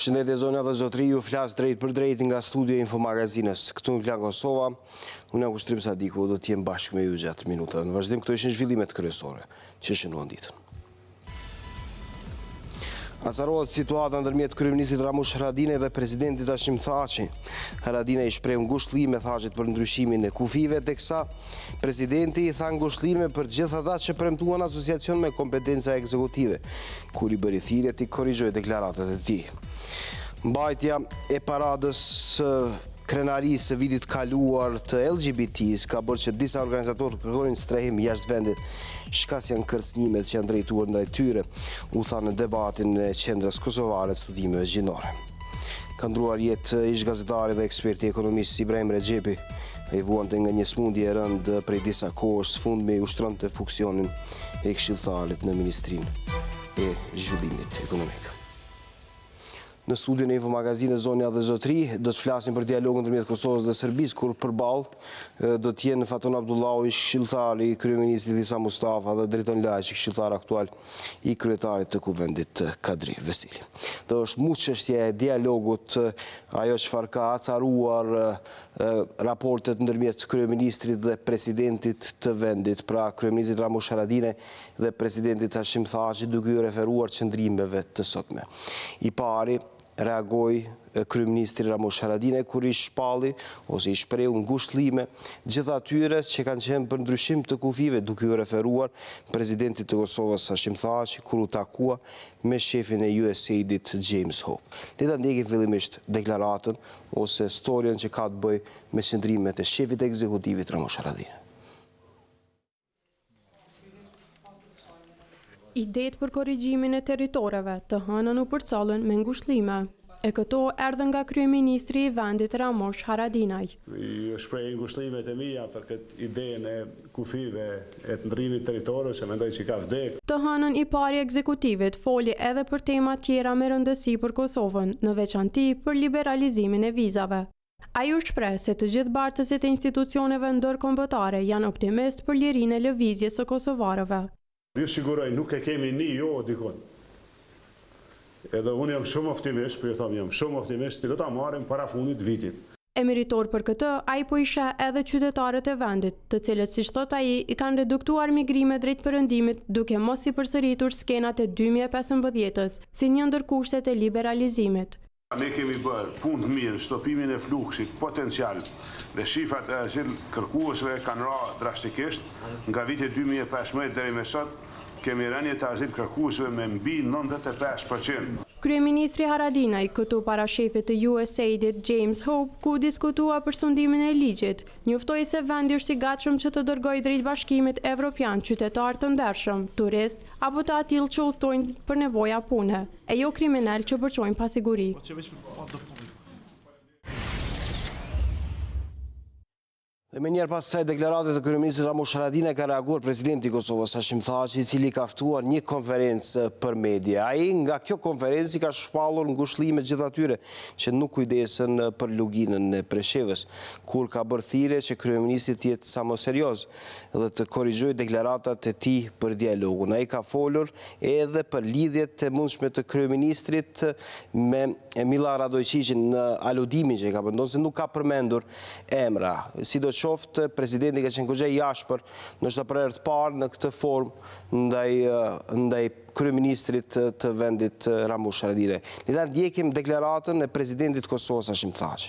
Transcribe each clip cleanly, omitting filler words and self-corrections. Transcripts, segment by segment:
Përshëndetje zona dhe zotëri, ju flas drejt për drejt nga studio Infomagazinës. Këtu në Klan Kosova, unë jam Kushtrim Sadiku, do të jem bashkë me ju gjatë minutave. Në vazhdim këto ishin zhvillimet kryesore që shënuan ditën. Acarohet situata ndërmjet kryeministit Ramush Haradinaj dhe presidentit Hashim Thaçi. Haradinaj i shpreh ngushëllime Thaçit për ndryshimin e kufive, teksa presidenti i tha ngushëllime për të gjithë ata që premtuan asociacion me kompetenca ekzekutive, kur i bëri thirrje të korrigjojë deklaratat e tij. Mbajtja e paradës krenarisë së vitit kaluar të LGBT-s ka bërë që disa organizatorë kërkojnë strehim jashtë vendit, shkas janë kërcënimet që janë drejtuar ndaj tyre, u tha në debatin e Qendrës Kosovare të Studimeve Gjinore. Ka ndruar jetë ish gazetari dhe eksperti ekonomist Ibrahim Rexhepi, ai vuante nga një smundje e rëndë prej disa kohësh, sfundmi ushtronte funksionin e këshilltarit në Ministrinë e Zhvillimit Ekonomik. Në studion e Infomagazinës Zonja dhe Zotri, do të flasim për dialogun ndërmjet Kosovës dhe Serbisë, kur përballë do të jenë Fatun Abdullahu, ish këshilltari i kryeministit Isa Mustafa dhe Driton Lajçi, këshilltar aktual i kryetarit të kuvendit Kadri Veseli. Do është mu çështja e dialogut, ajo çfarë ka acaruar raportet ndërmjet kryeministrit dhe presidentit të vendit, pra kryeministit Ramush Haradinaj dhe presidentit Hashim Thaçi, duke u referuar qëndrimeve të sotme. I pari reagoi kryeministri Ramush Haradinaj kur i shpalli ose i shprehu ngushëllime gjithë atyre që kanë qenë për ndryshim të kufive, duke u referuar presidentit të Kosovës Hashim Thaçi kur u takua me shefin e USAID-it James Hope. Le ta ndjekim fillimisht deklaratën ose storien që ka të bëjë me qëndrimet e shefit të ekzekutivit Ramush Haradinaj. Idetë për korrigjimin e territoreve të hënën u përcallën me ngushëllime. E këto erdhën nga kryeministri i vendit Ramush Haradinaj. I shpreh ngushëllimet e mia për këtë idenë e kufive e të ndrimit territorëve që mendoj që ka vdek. Të hënën i pari ekzekutivit foli edhe për tema tjera me rëndësi për Kosovën, në veçanti për liberalizimin e vizave. Ai u shpreh se të gjithë bartësit e institucioneve ndërkombëtare janë optimist për lirinë e lëvizjes së kosovarëve. Ju siguroj, nuk e kemi një jo dikon. Edhe unë jam shumë optimist, për ju thom jam shumë optimist, të do ta marrim para fundit vitit. E meritor për këtë, ai po i sheh edhe qytetarët e vendit, të cilët siç thot ai i kanë reduktuar migrimet drejt perëndimit, duke mos i përsëritur skenat e 2015-s, si një ndër kushtet e liberalizimit. Ne kemi bërë punë të mirë, stopimin e fluksit potencial dhe shifrat e azil kërkuesve kanë ra drastikisht. Nga viti 2015 deri me sot, kemi rënje të azil kërkuesve me mbi 95%. Kryeministri Haradinaj, këtu para shefit të USAID-it James Hope, ku diskutua për sundimin e ligjit, njoftoi se vendi është i gatshëm që të dërgojë drejt Bashkimit Evropian qytetar të ndershëm, turist apo të atill që udhtojnë për nevoja pune, e jo kriminal që përçojnë pasiguri. Dhe me njerë pas kësaj deklaratet të kryeministrit Ramush Haradinaj ka reaguar presidenti i Kosovës Hashim Thaçi, i cili ka ftuar një konferencë për media. Ai nga kjo konferencë ka shpallur ngushëllime gjithë atyre që nuk kujdesen për luginën e Preshevës, kur ka bërë thirrje që kryeministri të jetë sa më serioz dhe të korrigjojë deklaratat e tij për dialogun. Ai ka folur edhe për lidhjet e mundshme të kryeministrit me Mila Radojqiqin në aludimin që ka bërë, se nuk ka përmendur emra. Qoftë, presidenti ka qenë goxha i ashpër, ndoshta për herë të parë në këtë formë ndaj kryeministrit të vendit Ramush Haradinaj. Le ta ndjekim deklaratën e presidentit të Kosovës Hashim Thaçi.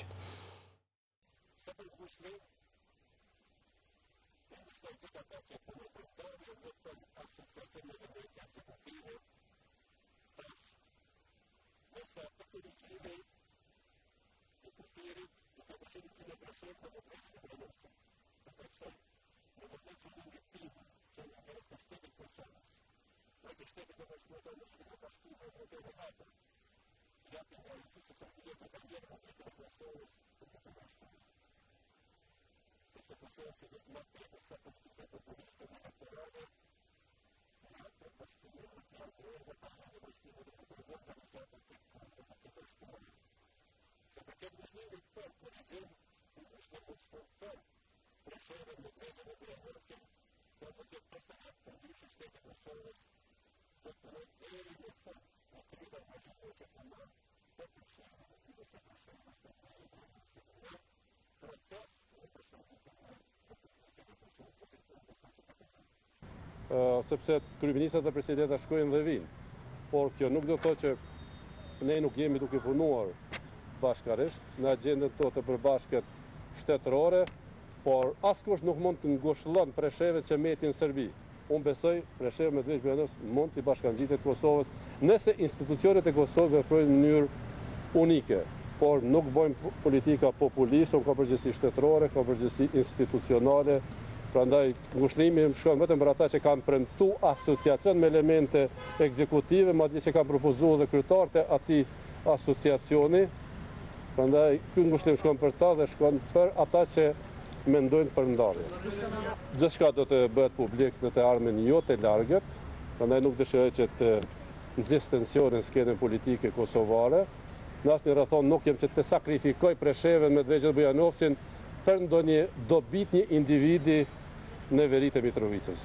Sepse kryeministrat dhe presidentat shkojnë dhe vinë. Por kjo nuk do të thotë që ne nuk jemi duke punuar bashkarisht në agjendën tonë të përbashkët shtetërore, por askush nuk mund të ngushëllon preshevet që metin në Serbi. Unë besoj Presheva Medveç Bujanovës mund të bashkangjitet Kosovës nëse institucionet e Kosovës veprojnë në mënyrë unike, por nuk bëjmë politika populiste, ka përgjegjësi shtetërore, ka përgjegjësi institucionale. Prandaj ngushëllimi shkon vetëm për ata që kanë premtuar asociacion me elemente ekzekutive, madje që kanë propozuar dhe kryetarët e atij asociacioni. Prandaj ky ngushëllim shkon për ta dhe shkon për ata që mendojnë për ndarje. Gjithçka do të bëhet publik në të ardhmen jo të largët, prandaj nuk dëshiroj që të nxjis tensionin në skenën politike kosovare. Në asnjë rrethon nuk jem që të sakrifikoj Preshevën Medveç Bujanovsin për ndonjë dobit një individi në veritë e Mitrovicës.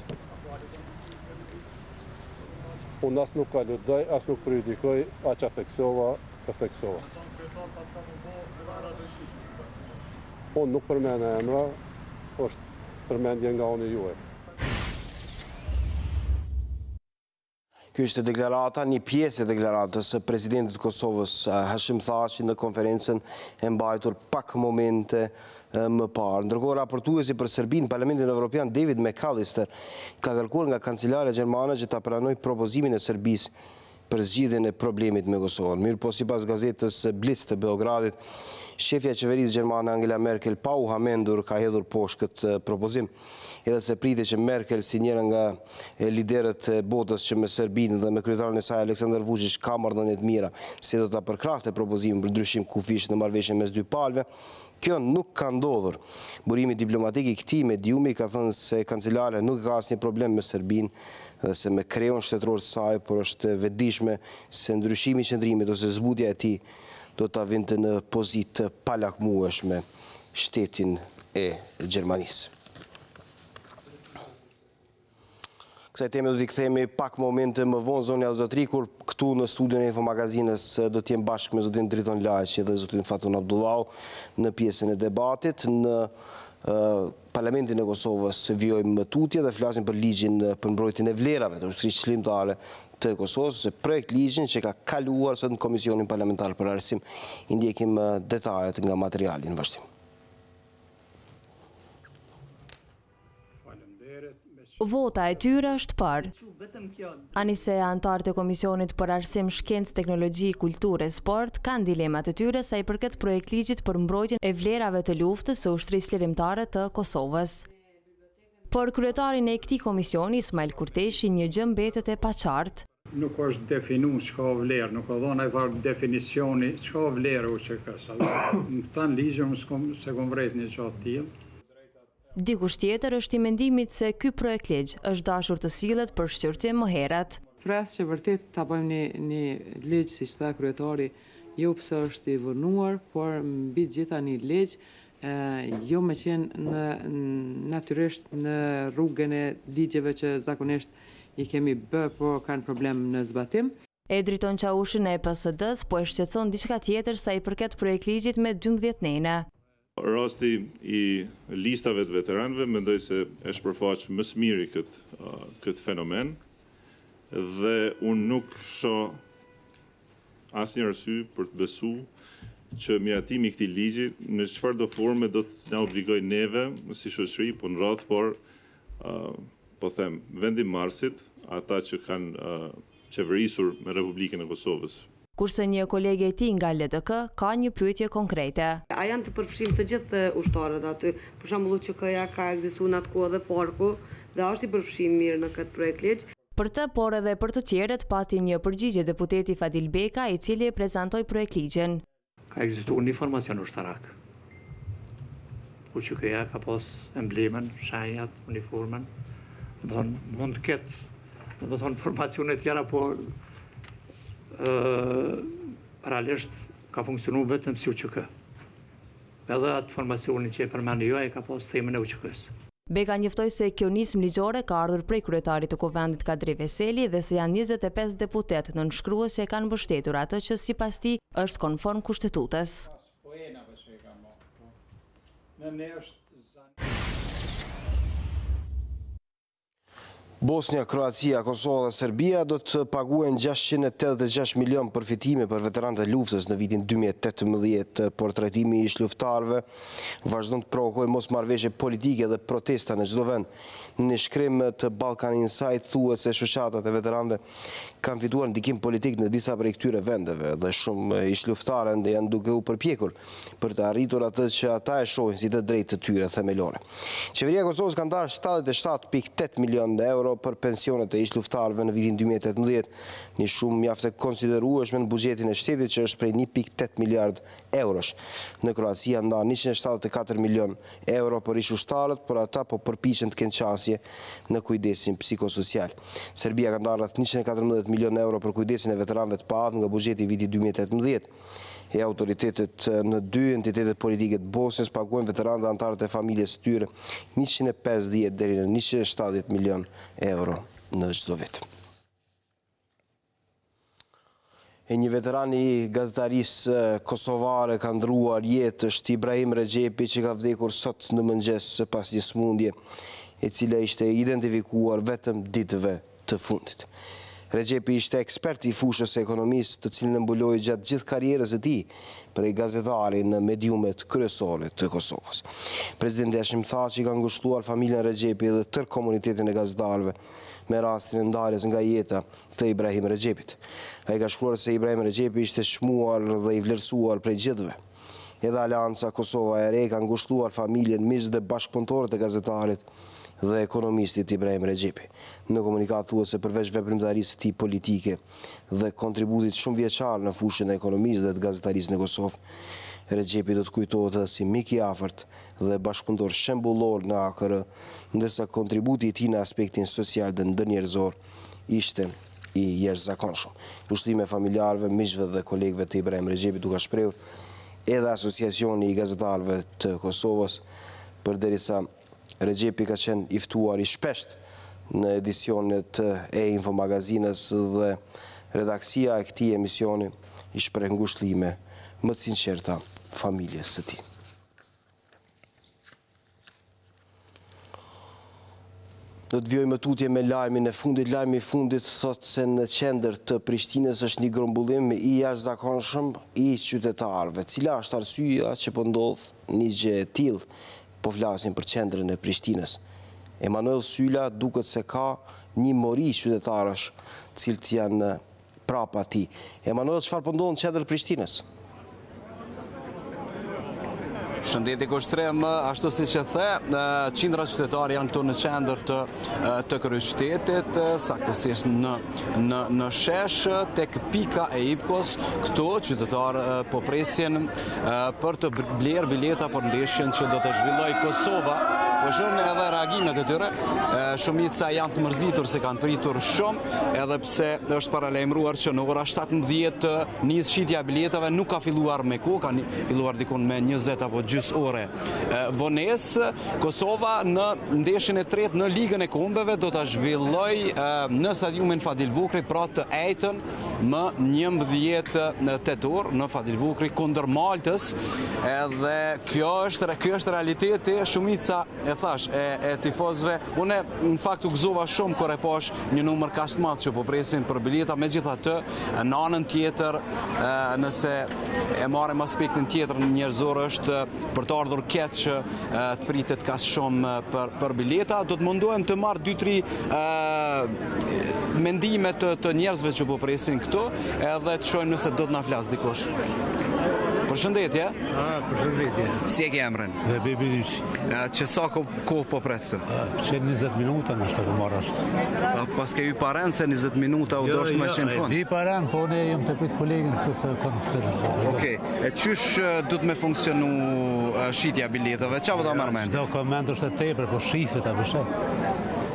Unë as nuk kaludoj, as nuk prejudikoj, a që theksova, të theksova. Unë nuk përmene emra, është përmendje nga unë juaj. Kjo është deklarata, një pjesë e deklaratës së presidentit të Kosovës, Hashim Thaçi, në konferencën e mbajtur pak momente më parë. Ndërkohë, raportuesi për Serbinë, Parlamentin Evropian David McAllister ka kërkuar nga kancelarja gjermane që ta pranojë propozimin e Serbisë për zgjidhjen e problemit me Kosovën. Mirë po, sipas gazetës Blitz të Beogradit, shefja e qeverisë gjermane Angela Merkel pa u hamendur ka hedhur poshtë këtë propozim, edhe se pritet që Merkel, si njëra nga liderët e botës që me Serbinë dhe me kryetarin e saj Aleksandar Vučić ka marrëdhënie të mira se do ta përkrahte propozimin për ndryshim kufish në marrëveshjen mes dy palëve. Kjo nuk ka ndodhur. Burimi diplomatik i këtij mediumi ka thënë se kancelare nuk ka asnjë problem me Serbinë dhe se me kreun shtetëror të saj, por është e vetëdijshme se ndryshimi i qendrimit ose zbutja e tij do ta vinte në pozitë pa lakmueshme shtetin e Gjermanisë. Kësaj teme do t'i kthehemi pak momente më vonë zonja Zotri, kur këtu në studion e Infomagazinës do t'jem bashkë me zotin Driton Laqi dhe zotin Fatun Abdullau në pjesën e debatit. Në Parlamentin e Kosovës vijojmë tutje dhe flasim për ligjin për mbrojtjen e vlerave të ushtrisë çlimtare të Kosovës, ose projekt ligjin që ka kaluar sot në Komisionin Parlamentar për Arsim. I ndjekim detajet nga materiali në vazhdim. Vota e tyre është për. Anise antarët e Komisionit për Arsim, Shkencë, Teknologji, Kulturë e Sport kanë dilemat e tyre sa i përket projekt ligjit për mbrojtjen e vlerave të luftës së ushtrisë çlirimtare të Kosovës. Por kryetarin e këtij komisioni, Ismail Kurteshi, një gjë mbetet e paqartë. Nuk është definu çka vlerë, nuk ka dhënë ai farë definicioni çka vlerë u që ka. Në këtë ligj se kom vret një çfarë të tillë. Dikush tjetër është i mendimit se ky projekt ligj është dashur të sillet për shqyrtim më herët. Pres që vërtet ta bëjmë një ligj, siç tha kryetari, jo pse është i vënuar, por mbi gjitha një ligj, jo me qenë natyrisht në rrugën e ligjeve që zakonisht i kemi bë, por kanë problem në zbatim. E Driton Çaushin e PSD-s po e shqetëson diçka tjetër sa i përket projekt ligjit me 12 nena. Rasti i listave të veteranëve mendoj se është përfaq më së miri këtë fenomen dhe unë nuk shoh asnjë arsye për të besuar që miratimi i këtij ligji në çfarëdo forme do të na obligojë neve si shoqëri, po në radhë, por po them vendimarrësit, ata që kanë qeverisur me Republikën e Kosovës. Kurse një kolege e tij nga LDK ka një pyetje konkrete. A janë të përfshim të gjithë ushtarët aty? Për shembull, ÇK-ja ka ekzistuar në atë kohë dhe Farku, dhe është i përfshim mirë në këtë projekt ligj. Për të, por edhe për të tjerët, pati një përgjigje deputeti Fadil Beka, i cili e prezantoi projekt ligjin. Ka ekzistuar një formacion ushtarak. Ku ÇK-ja ka pas emblemen, shenjat, uniformën. Mund të ketë, formacione tjera, por realisht ka funksionu vetëm si UÇK. Edhe atë formacioni që e përmendni ju, ai ka pas themën e UÇK-s. Beka njoftoi se kjo nismë ligjore ka ardhur prej kryetarit të Kuvendit Kadri Veseli dhe se janë 25 deputet nënshkruese kanë mbështetur atë që sipas tij është konform kushtetutës. Bosnia, Kroacia, Kosova dhe Serbia do të paguajnë 686 milion përfitime për veteranët e luftës në vitin 2018, por trajtimi i ish luftarëve vazhdon të provokojë mosmarrëveshje politike dhe protesta në çdo vend. Në shkrim të Balkan Insight thuhet se shoqatat e veteranëve kanë fituar ndikim politik në disa prej këtyre vendeve dhe shumë ish luftarë ende janë duke u përpjekur për të arritur atë që ata e shohin si të drejtë të tyre themelore. Qeveria e Kosovës ka ndarë 77.8 milion euro për pensionet e ish luftarëve në vitin 2018, një shumë mjaft e konsiderueshme në buxhetin e shtetit që është prej 1.8 miliard eurosh. Në Kroaci janë ndarë 174 milion euro për ish ushtarët, por ata po përpiqen të kenë qasje në kujdesin psikosocial. Serbia ka ndarë rreth 114 milion euro për kujdesin e veteranëve të paaftë nga buxheti i vitit 2018. E autoritetet në dy entitetet politike të Bosnjës paguajnë veteranët dhe anëtarët e familjes së tyre 150 deri në 170 milion euro në çdo vit. E një veteran i gazetarisë kosovare ka ndruar jetë është Ibrahim Rexhepi, që ka vdekur sot në mëngjes pas një sëmundje e cila ishte identifikuar vetëm ditëve të fundit. Rexhepi ishte ekspert i fushës e ekonomisë, të cilën e mbuloi gjatë gjithë karrierës së tij prej gazetari në mediumet kryesore të Kosovës. Presidenti Hashim Thaçi ka ngushëlluar familjen Rexhepi dhe tërë komunitetin e gazetarëve me rastin e ndarjes nga jeta të Ibrahim Rexhepit. Ai ka shkruar se Ibrahim Rexhepi ishte çmuar dhe i vlerësuar prej gjithëve. Edhe Alianca Kosova e Re ka ngushëlluar familjen, miq dhe bashkëpunëtorët e gazetarit dhe ekonomistit Ibrahim Rexhepi. Në komunikat thuhet se përveç veprimtarisë së tij politike dhe kontributit shumë vjeçar në fushën e ekonomisë dhe të gazetarisë në Kosovë, Rexhepi do të kujtohet edhe si mik i afërt dhe bashkëpunëtor shembullor në AKR, ndërsa kontributi i tij në aspektin social dhe ndërnjerëzor ishte i jashtëzakonshëm. Ushtime familjarëve, miqve dhe kolegëve të Ibrahim Rexhepit u ka shprehur edhe Asociacioni i Gazetarëve të Kosovës, përderisa Rexhepi ka qenë i ftuar i shpesht në edicionet e Infomagazinës dhe redaksia e këtij emisioni i shpreh ngushëllime më të sinqerta familjes së tij. Do të vjojmë tutje me lajmin e fundit. Lajmi i fundit thot se në qendër të Prishtinës është një grumbullim i jashtëzakonshëm i qytetarëve. Cila është arsyeja që po ndodh një gjë e tillë? Po flasim për qendrën e Prishtinës. Emanuel Sylla duket se ka një mori qytetarësh cilët janë prapa tij. Emanuel, çfarë po ndodh në qendrën e Prishtinës? Shëndetje Kushtrem, ashtu si që the, qindra qytetarë janë këtu në qendër të kryeqytetit, saktësisht në shesh tek pika e Ipkos. Këtu qytetarë po presin për të blerë bileta për ndeshjen që do të zhvilloj Kosova. Po shohim edhe reagimet e tyre. Shumica janë të mërzitur se kanë pritur shumë, edhe pse është paralajmëruar që në ora 17 nis shitja e biletave, nuk ka filluar me kohë, ka filluar dikon me 20 apo gjys ore vonesë. Kosova në ndeshjen e tretë në Ligën e Kombeve do ta zhvilloj në stadiumin Fadil Vukri, pra të ejtën më 11 tetor në Fadil Vukri kundër Maltës. Edhe kjo është realiteti. Shumica e thash e tifozëve. Unë në fakt u gëzova shumë kur e pash një numër kaq të madh që po presin për bileta. Megjithatë, në anën tjetër, nëse e marrim aspektin tjetër njerëzor, është për të ardhur keq që të pritet kaq shumë për bileta. Do të mundohem të marr 2-3 mendime të njerëzve që po presin këtu, edhe të shohim nëse do të na flas dikush. Përshëndetje. Përshëndetje. Si e ke emrin? Bebi Dyqi. Që sa kohë po pret këtu? Që 20 minuta në ashtë të marrë ashtë. Pas ke ju paren se 20 minuta u doshtë me qenë fund? Di paren, po ne jem të prit kolegin këtu se kanë shtërë. Okej, e qysh du të me funksionu shitja biletave? Qa po ta marrë mend? Do komend është e tepër, po shifet e bëshet.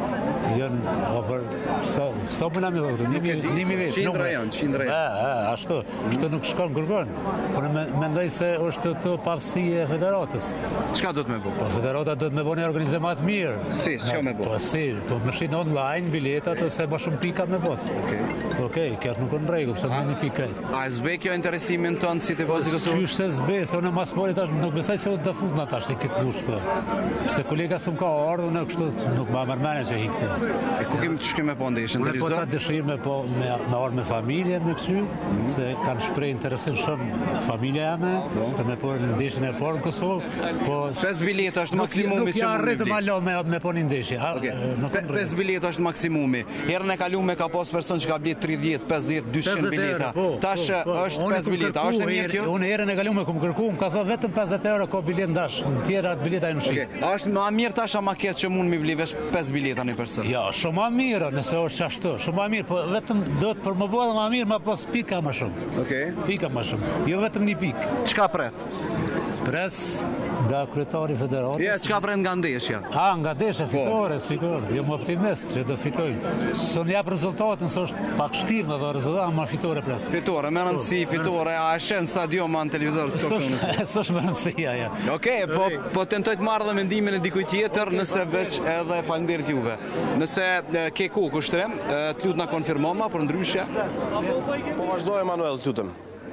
janë over sa më nami over, 1.000 Qindra janë. Ashtu, kështu nuk shkon kërkon. Por mendoj se është të pavësi e federatës. Çka do të më bëj? Po federata do të më bëni organizim më të mirë. Si, çka më bëj? Po si, po më shit online biletat ose më shumë pika me bos. Okej, kjo nuk në rregull, se më një pikë. A zbe kjo interesimin tënd si tifoz i Kosovës? Qysh se zbe, se unë mas pori tash nuk besoj se do të fut na tash këtë gusht. Pse kolega s'm ka ardhur në kështu nuk më marrë që hi këtë. E ku kemi të shkojmë me po ndeshën televizor? Po ta dëshirë me orë me familje me këty, se kanë shpreh interesin shumë familja jame, për me por ndeshjen e parë në Kosovë, po 5 bileta është maksimumi që mund të malo me po një ndeshje. 5 bileta është maksimumi. Herën e kaluar ka pas person që ka blet 30, 50, 200 bileta. Tash është 5 bileta. Është e mirë kjo? Unë herën e kaluar kum kërkuam, ka thënë vetëm 50 euro ka bilet ndash. Në tjera bileta janë shit. A është më mirë tash ama keq që mund mi bli vesh 5 bileta në person? Ja, shumë më mirë nëse është ashtu. Shumë më mirë, po vetëm do të për më bëhet më mirë, më pas pika më shumë. Pika më shumë. Jo vetëm një pikë. Çka pret? Pres nga kryetari federatës. Ja, çka pret nga ndeshja? Nga ndeshja fitore, sigurisht. Jo më optimist që do fitojmë. S'u jap rezultatin, s'është pak shtirë me rezultat, ama fitore pres. Fitore, më rëndësi fitore, a e shën stadion me televizor s'është më rëndësia, ja. Okej, po tentoj të marr dhe mendimin e dikujt tjetër, nëse veç edhe faleminderit juve. Nëse ke kohë kushtrim, të lut na konfirmoma për ndryshe. Po vazhdoj Emanuel, lutem.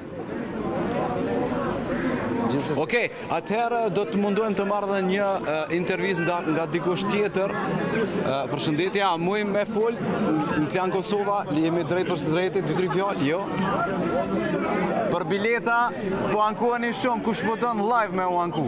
Okej, atëherë do të mundohem të marrë dhe një intervistë nga dikush tjetër. Përshëndetje, a muj me fol në Klan Kosova, jemi drejt për së drejti, 2-3 fjallë, jo? Për bileta, po ankuani shumë, kush po dënë live me u anku?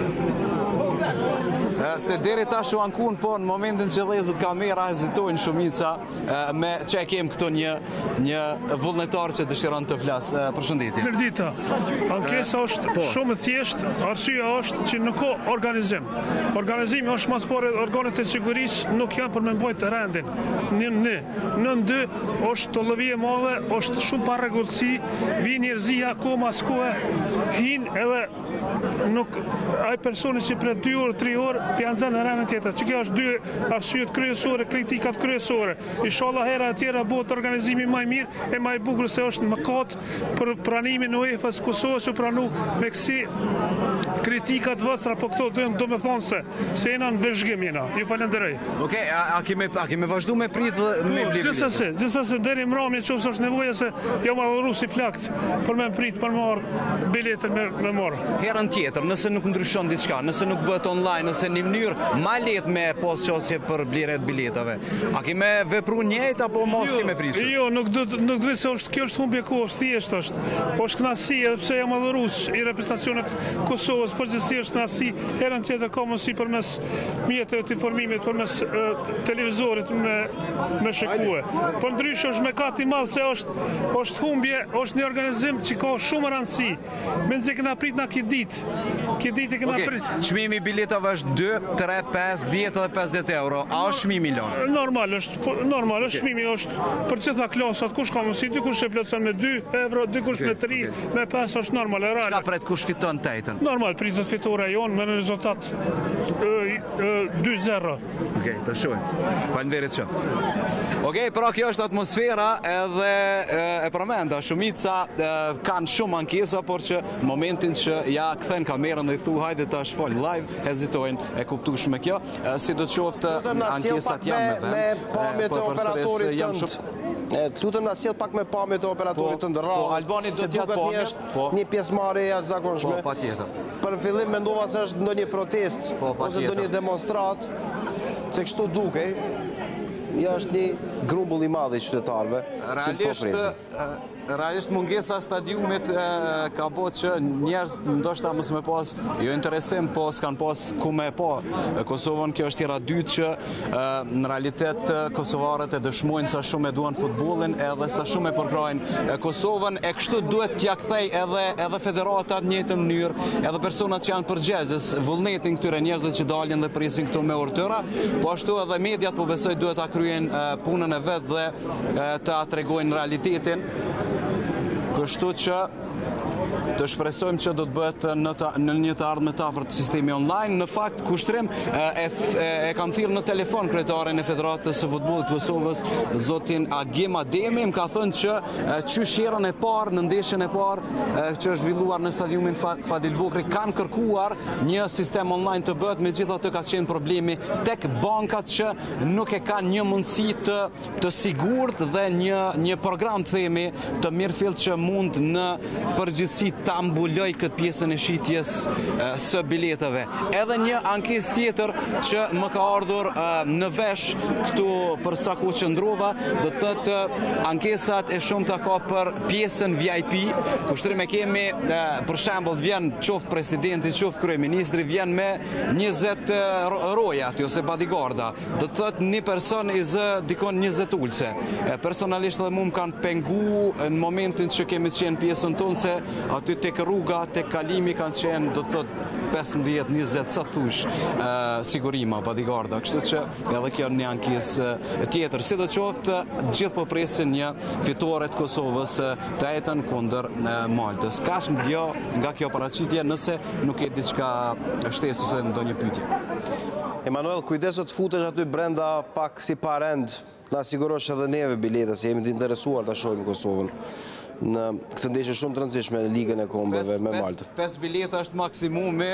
Se deri tash u ankun, po në momentin që dhezët kamera hezitojnë shumica me që e kem këto një vullnetar që dëshiron të flasë. Përshëndetje. Mirdita, ankesa është shumë thjesht, arsyeja është që nuk ka organizim. Organizimi është mas pore organet e sigurisë nuk janë për me mbajt rendin. Në dy është të lëvije madhe, është shumë parregullsi, vi njerëzia koma s'kohe, hin edhe nuk ai personi që për 2 orë, 3 orë pjanë në rendin tjetër. Që kjo është 2 arsyet kryesore, kritikat kryesore. Inshallah hera e tjera bëhet organizimi më i mirë e më i bukur se është mëkat për pranimin e UEFA-s Kosovës që pranu me kësi kritikat vësra, po këto do me thonë se jena në vëzhgim jena. Ju falenderoj. Okej, a kemi vazhdu me prit dhe me bli bilet? Gjithsesi deri mbrëmje nëse është nevoja se jam marrë si flakt për me prit për marrë biletën me marrë. Herën tjetër, nëse nuk ndryshon diçka, nëse nuk bëhet online, nëse një mënyrë ma lehtë me pas qasje për blerjet biletave. A keme vepru njëjtë apo mos keme prishur? Jo, nuk dhe se kjo është humbje kohë, thjesht është. Është knasi edhe pse jam adhurus i reprezentacionet Kosovës, përgjithësi është knasi, herën tjetër ka mundësi përmes mjeteve të informimit, përmes televizorit me shikue. Por ndryshe është mëkat i madh se është humbje, është një organizim që ka shumë rëndësi. Mendje kena prit na këtë ditë kena prit. Çmimi i biletave është 2, 3, 5, 10 dhe 50 euro. A është çmimi i lënë? Normal është çmimi është për gjitha klasat, kush ka mundësi, dikush e plotson me 2 euro, dikush me 3, me 5 është normal e real. Çka pret kush fiton tejtën? Normal pritet fitore jonë me rezultat 2-0. Okej, të shohim. Faleminderit shumë. Okej, pra kjo është atmosfera edhe e përmenda, shumica kanë shumë ankesa, por që në momentin që ja kthen kamerën dhe i thu hajde tash fol live, hezitojnë, e kuptueshme kjo. Si do të qoftë ankesat janë me pamjet e operatorit tënd. Lutem na sjell pak me pamjet e operatorit tënd rrallë. Po Albani do të jetë pamjet. Një pjesëmarrje e jashtëzakonshme. Po patjetër. Për fillim mendova se është ndonjë protestë ose ndonjë demonstrat, se kështu dukej. Ja është një grumbull i madh i qytetarëve që po presin. Realisht mungesa stadiumit ka bërë që njerëz ndoshta mos me pas jo interesim, po s'kan pas ku me pa Kosovën. Kjo është hera dytë që në realitet kosovarët e dëshmojnë sa shumë e duan futbollin edhe sa shumë e përkrajnë Kosovën, e kështu duhet t'ja kthej edhe federatat në njëjtën mënyrë, edhe personat që janë përgjegjës vullnetin këtyre njerëzve që dalin dhe presin këtu me urtëra, po ashtu edhe mediat po besoj duhet ta kryejnë punën e vet dhe ta tregojnë realitetin. Kështu që të shpresojmë që do të bëhet në një të ardhme të afërt sistemi online. Në fakt, kushtrim e kam thirrë në telefon kryetarin e Federatës së Futbollit të Kosovës, zotin Agim Ademi, më ka thënë që qysh herën e parë në ndeshjen e parë që është zhvilluar në stadiumin Fadil Vokri kanë kërkuar një sistem online të bëhet, megjithatë ka qenë problemi tek bankat që nuk e kanë një mundësi të sigurt dhe një program të themi të mirëfillt që mund në përgjithësi ta mbuloj këtë pjesën e shitjes së biletave. Edhe një ankesë tjetër që më ka ardhur në vesh këtu për sa kohë që ndrova, do të thotë ankesat e shumta ka për pjesën VIP, kushtrim e kemi për shembull vjen qoftë presidenti, qoftë kryeministri, vjen me 20 roja aty ose bodyguarda. Do të thotë një person i zë dikon 20 ulse. Personalisht edhe mua më kanë pengu në momentin që kemi qenë pjesën tonë se aty tek rruga, tek kalimi kanë qenë do të thotë 15-20 sa thush sigurima, bodyguarda. Kështu që edhe kjo një ankesë tjetër. Sidoqoftë gjithë po presin një fitore të Kosovës të hetën kundër Maltës. Ka nga kjo paraqitje nëse nuk e diçka shtesë ose ndonjë pyetje. Emanuel, kujdeso të futesh aty brenda pak si parend, na sigurosh edhe neve bileta, se jemi të interesuar të shohim Kosovën në këtë ndeshje shumë të rëndësishme në Ligën e Kombeve me Maltën. 5 bileta është maksimumi,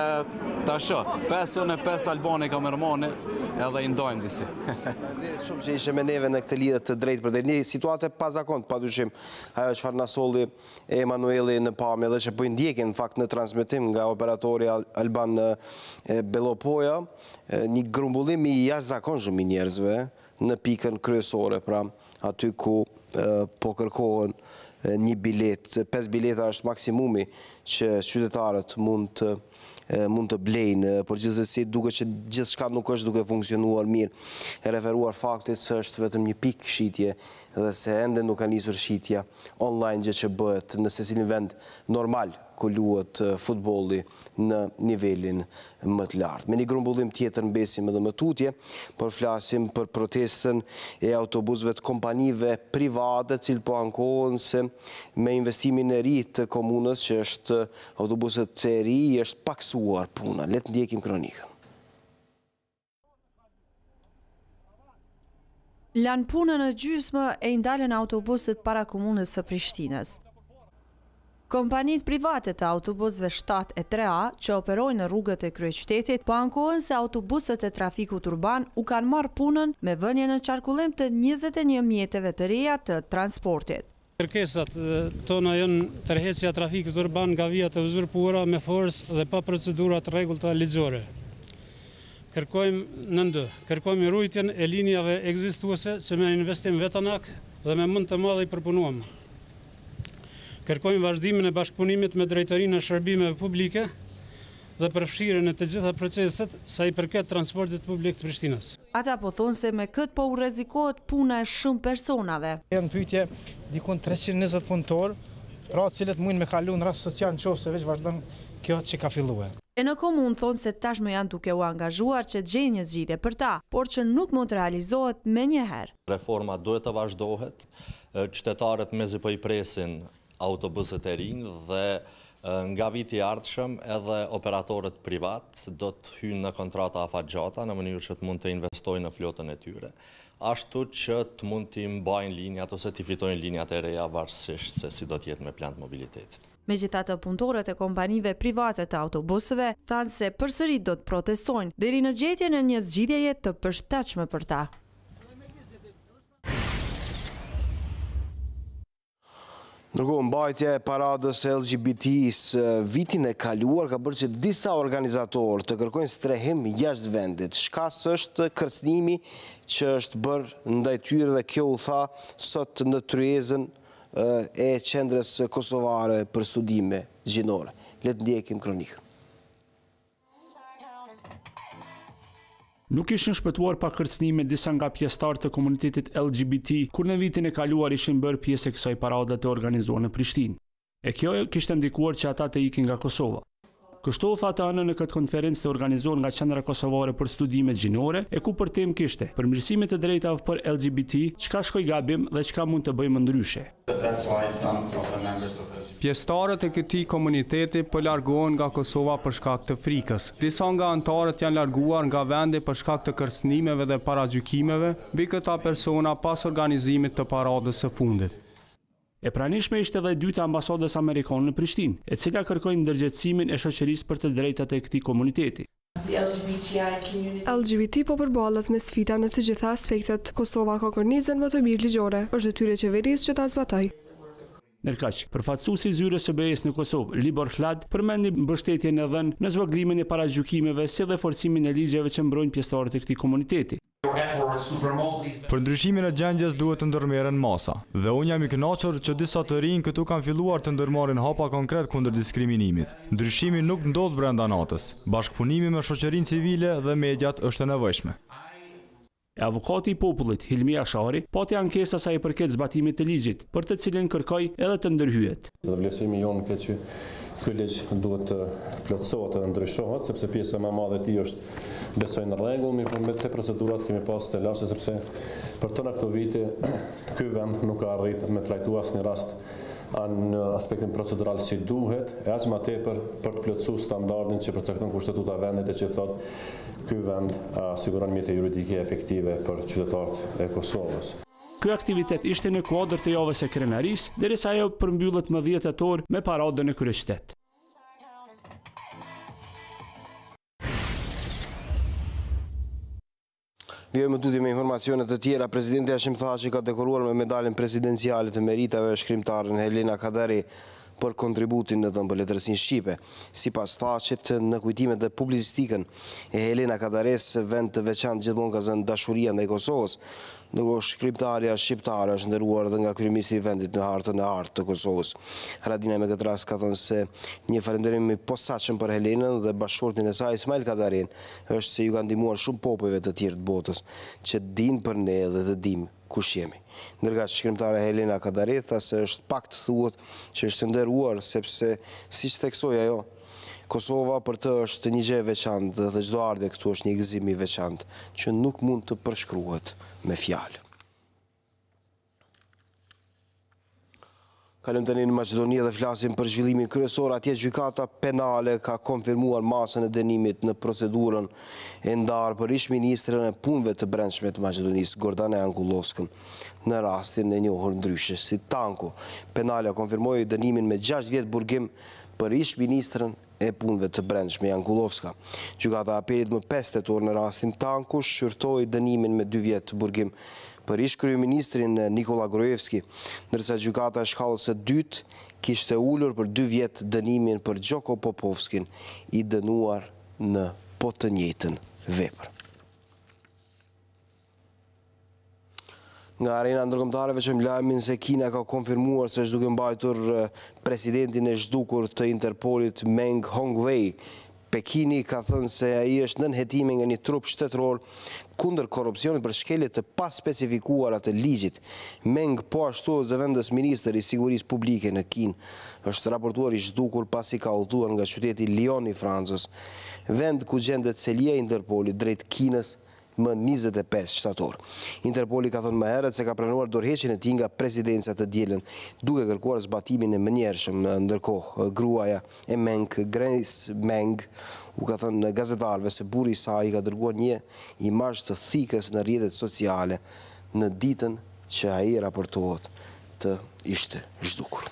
ta shoh. 5 Albani kameramani edhe i ndajmë disi. Shumë që ishe me neve në këtë lidhje të drejtë për drejtë. Një situatë pazakontë, padyshim, ajo çfarë na solli Emanueli në pamje dhe që po i ndjekin në fakt në transmetim nga operatori Alban Bellopoja, një grumbullim i jashtëzakonshëm i njerëzve në pikën kryesore, pra aty ku po kërkohen një bilet, 5 bileta është maksimumi që qytetarët mund të blejnë, por gjithsesi duke që gjithçka nuk është duke funksionuar mirë, e referuar faktit se është vetëm një pikë shitje dhe se ende nuk ka nisur shitja online, gjë që bëhet në secilin vend normal ku luhet futbolli në nivelin më të lartë. Me një grumbullim tjetër mbesim edhe më tutje, por flasim për protestën e autobusëve të kompanive private, cilë po ankohen se me investimin e ri të komunës, që është autobuset e ri, është paksuar puna. Le të ndjekim kronikën. Lanë punën në gjysmë e indalën autobuset para komunës së Prishtinës. Kompanit private të autobusëve 7 e 3A që operojnë në rrugët e kryeqytetit po ankohen se autobuset e trafikut urban u kanë marrë punën me vënje në qarkullim të 21 mjeteve të reja të transportit. Kërkesat tona janë tërheqja e trafikut urban nga vijat e uzurpuara me forcë dhe pa procedura të rregullta ligjore. Kërkojmë rujtjen e linjave ekzistuese që me investim vetanak dhe me mund të madh i përpunuam. Kërkojmë vazhdimin e bashkëpunimit me drejtorinë e shërbimeve publike dhe përfshirjen e të gjitha proceset sa i përket transportit publik të Prishtinës. Ata po thonë se me këtë po u rrezikohet puna e shumë personave. Janë pyetje dikon 320 punëtor, pra të cilët mundin me kalu në rast social nëse veç vazhdon kjo që ka filluar. E në komunë thonë se tashmë janë duke u angazhuar që gjejnë një zgjidhje për ta, por që nuk mund të realizohet menjëherë. Reforma duhet të vazhdohet, qytetarët mezi po i presin autobuset e rinj dhe nga viti i ardhshëm edhe operatorët privat do të hyjnë në kontrata afatgjata në mënyrë që të mund të investojnë në flotën e tyre, ashtu që të mund të mbajnë linjat ose të fitojnë linjat e reja varësisht se si do të jetë me plan të mobilitetit. Megjithatë, punëtorët e kompanive private të autobusëve thanë se përsëri do të protestojnë deri në gjetjen e një zgjidhjeje të përshtatshme për ta. Ndërkohë, mbajtja e paradës LGBT-s vitin e kaluar ka bërë që disa organizatorë të kërkojnë strehim jashtë vendit. Shkas është kërcënimi që është bërë ndaj tyre dhe kjo u tha sot në tryezën e qendrës kosovare për studime gjinore. Le të ndjekim kronikën. Nuk ishin shpëtuar pa kërcënime disa nga pjesëtarët të komunitetit LGBT, kur në vitin e kaluar ishin bërë pjesë e kësaj parade të organizuar në Prishtinë. E kjo kishte ndikuar që ata të ikin nga Kosova. Kështu u tha të anë në këtë konferencë të organizuar nga Qendra Kosovare për Studimet Gjinore, e ku për temë kishte përmirësimet e drejtave për LGBT, çka shkoi gabim dhe çka mund të bëjmë ndryshe. Pjesëtarët e këtij komuniteti po largohen nga Kosova për shkak të frikës. Disa nga anëtarët janë larguar nga vendi për shkak të kërcënimeve dhe paragjykimeve mbi këta persona pas organizimit të paradës së fundit. E pranishme ishte edhe e dyta ambasadës amerikane në Prishtinë, e cila kërkoi ndërgjegjësimin e shoqërisë për të drejtat e këtij komuniteti. LGBT po përballet me sfida në të gjitha aspektet. Kosova ka kornizën më të mirë ligjore, është detyrë e qeverisë që ta zbatojë. Ndërkaq, përfaqësuesi i zyrës së BE-s në Kosovë, Libor Hlad, përmendi mbështetjen e dhënë në zvogëlimin e paragjykimeve si dhe forcimin e ligjeve që mbrojnë pjesëtarët e këtij komuniteti. Për ndryshimin e gjendjes duhet të ndërmerren masa, dhe unë jam i kënaqur që disa të rinj këtu kanë filluar të ndërmarrin hapa konkret kundër diskriminimit. Ndryshimi nuk ndodh brenda natës. Bashkëpunimi me shoqërinë civile dhe mediat është e nevojshme. Avukati i popullit, Hilmi Ashari, pati ankesa sa i përket zbatimit të ligjit, për të cilin kërkoi edhe të ndërhyet. Dhe vlerësimi jonë këtë që ky ligj duhet të plotësohet dhe ndryshohet, sepse pjesa më e madhe e tij është besoj në rregull, mirë po me te procedurat kemi pas të lashtë, sepse për tëra këto vite ky vend nuk ka arritur me trajtuar asnjë rast në aspektin procedural si duhet, e aq më tepër për të plotësuar standardin që përcakton kushtetuta e vendit e që thotë ky vend siguron mjete juridike efektive për qytetarët e Kosovës. Ky aktivitet ishte në kuadër të javës së krenarisë, derisa ajo përmbyllet më 10 tetor me paradën e kryeqytet. Vjojmë tuti me informacionet të tjera. Presidenti Hashim Thaçi ka dekoruar me medaljen presidenciale të meritave shkrimtarën Helena Kadari për kontributin në të mbështetësinë shqipe. Sipas Thaçit, në kujtimet dhe publicistikën e Helena Kadares, vend të veçantë gjithmonë ka zënë dashuria ndaj Kosovës, ndërkohë shkrimtarja shqiptare është nderuar edhe nga kryeministri i vendit në hartën e artë të Kosovës. Haradinaj me këtë rast ka thënë se një falënderim i posaçëm për Helenën dhe bashkëshortin e saj Ismail Kadarin është se ju kanë ndihmuar shumë popujve të tjerë të botës që dinë për ne dhe të dimë kush jemi. Ndërkaq shkrimtare Helena Kadari tha se është pak të thuhet që është nderuar sepse siç theksoi ajo, Kosova për të është një gjë e veçantë dhe çdo ardhe këtu është një gëzim i veçantë që nuk mund të përshkruhet me fjalë. Kalojmë tani në Maqedoni dhe flasim për zhvillimin kryesor. Atje gjykata penale ka konfirmuar masën e dënimit në procedurën e ndarë për ish-ministrën e punëve të brendshme të Maqedonisë, Gordana Jankullovskën, në rastin e njohur ndryshe si Tanko. Penale konfirmoi dënimin me 6 vjet burgim për ish-ministrën e punëve të brendshme Jankullovska. Gjykata e apelit më 5 tetor në rastin Tanko shqyrtoi dënimin me 2 vjet burgim për ish-kryeministrin Nikola Gruevski, ndërsa gjykata e shkallës së dytë kishte ulur për 2 vjet dënimin për Gjoko Popovskin, i dënuar në po të njëjtën vepër. Nga arena ndërkombëtare veçojmë lajmin se Kina ka konfirmuar se është duke mbajtur presidentin e zhdukur të Interpolit Meng Hongwei. Pekini ka thënë se ai është nën hetime nga një trup shtetëror kundër korrupsionit për shkelje të paspecifikuara të ligjit. Meng po ashtu zëvendës ministër i sigurisë publike në Kinë është raportuar i zhdukur pasi ka udhëtuar nga qyteti Lyon i Francës, vend ku gjendet selia e Interpolit drejt Kinës më 25 shtator. Interpoli ka thënë më herët se ka pranuar dorëheqjen e tij nga presidenca të dielën, duke kërkuar zbatimin e menjëhershëm. Ndërkohë, gruaja e Meng, Grace Meng, u ka thënë gazetarëve se burri i saj ka dërguar një imazh të thikës në rrjetet sociale në ditën që ai raportohet të ishte zhdukur.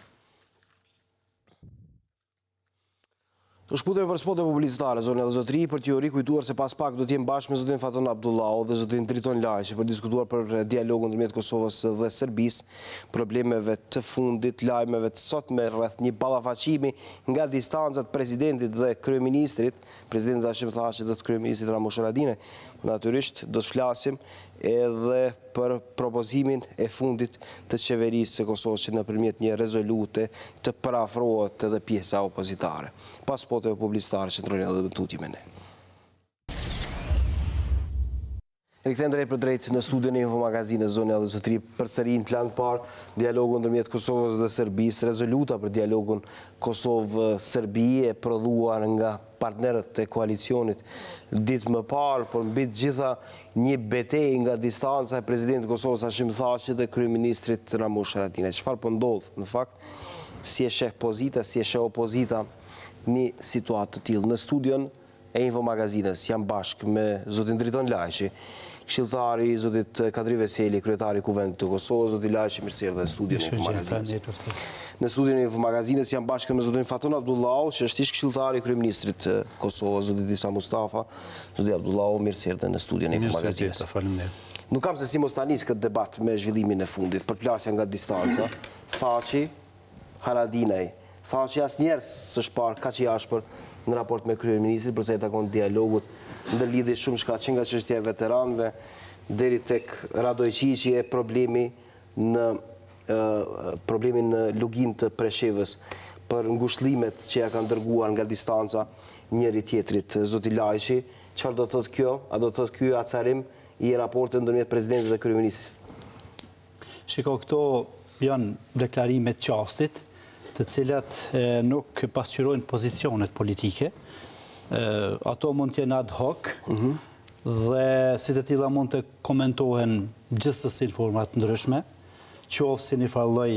Të shputemi për spote publicitare, zonë edhe zotëri, për t'ju rikujtuar se pas pak do t'jem bashkë me zotin Faton Abdullahu dhe zotin Triton Lajqi për diskutuar për dialogun ndërmjet Kosovës dhe Serbisë, problemeve të fundit, lajmeve të sotme rreth një ballafaqimi nga distancat presidentit dhe kryeministrit, presidentit Hashim Thaçi dhe të kryeministrit Ramush Haradinaj. Natyrisht do të flasim edhe për propozimin e fundit të qeverisë së Kosovës që nëpërmjet një rezolute të parafrohet edhe pjesa opozitare. Pas spoteve publicitare që ndrojnë edhe në tutje me ne. Rikëthejmë drejt për drejt në studion e Infomagazinës Zonja dhe Zotëri, përsëri në plan të parë dialogu ndërmjet Kosovës dhe Serbisë, rezoluta për dialogun Kosovë-Serbi e prodhuar nga partnerët e koalicionit ditë më parë, por mbi të gjitha një betejë nga distanca e presidentit Kosovës Hashim Thaçi dhe kryeministrit Ramush Haradinaj. Çfarë po ndodh në fakt? Si e sheh pozita, si e sheh opozita një situatë të tillë? Në studion e Infomagazinës jam bashkë me zotin Driton Lajçi, këshilltari i zotit Kadri Veseli, kryetari i Kuvendit të Kosovës. Zoti Lajçi, mirëserdhje në studion e Infomagazinës. Në studion e Infomagazinës jam bashkë me zotin Faton Abdullahu, që është ish këshilltari i kryeministrit të Kosovës, zoti Disa Mustafa. Zoti Abdullahu, mirëserdhje në studion e Infomagazinës. Nuk kam se si mos ta nis këtë debat me zhvillimin e fundit, për plasja nga distanca. Thaçi, Haradinaj. Thaçi asnjëherë s'është parë kaq i ashpër në raport me kryeministrin përsa i takon dialogut ndërlidhi shumë shka që nga çështja e veteranëve deri tek Radojqiqi e problemi në lugin të Preshevës për ngushëllimet që ja kanë dërguar nga distanca njëri tjetrit. Zoti Lajçi, çfarë do thotë kjo? A do thotë ky acarim i raportit ndërmjet presidentit dhe kryeministrit? Shiko, këto janë deklarimet qastit, të cilat nuk pasqyrojnë pozicionet politike. Ato mund t'jenë ad hoc dhe si të tilla mund të komentohen gjithsesi në format ndryshme, qoftë si një farlloj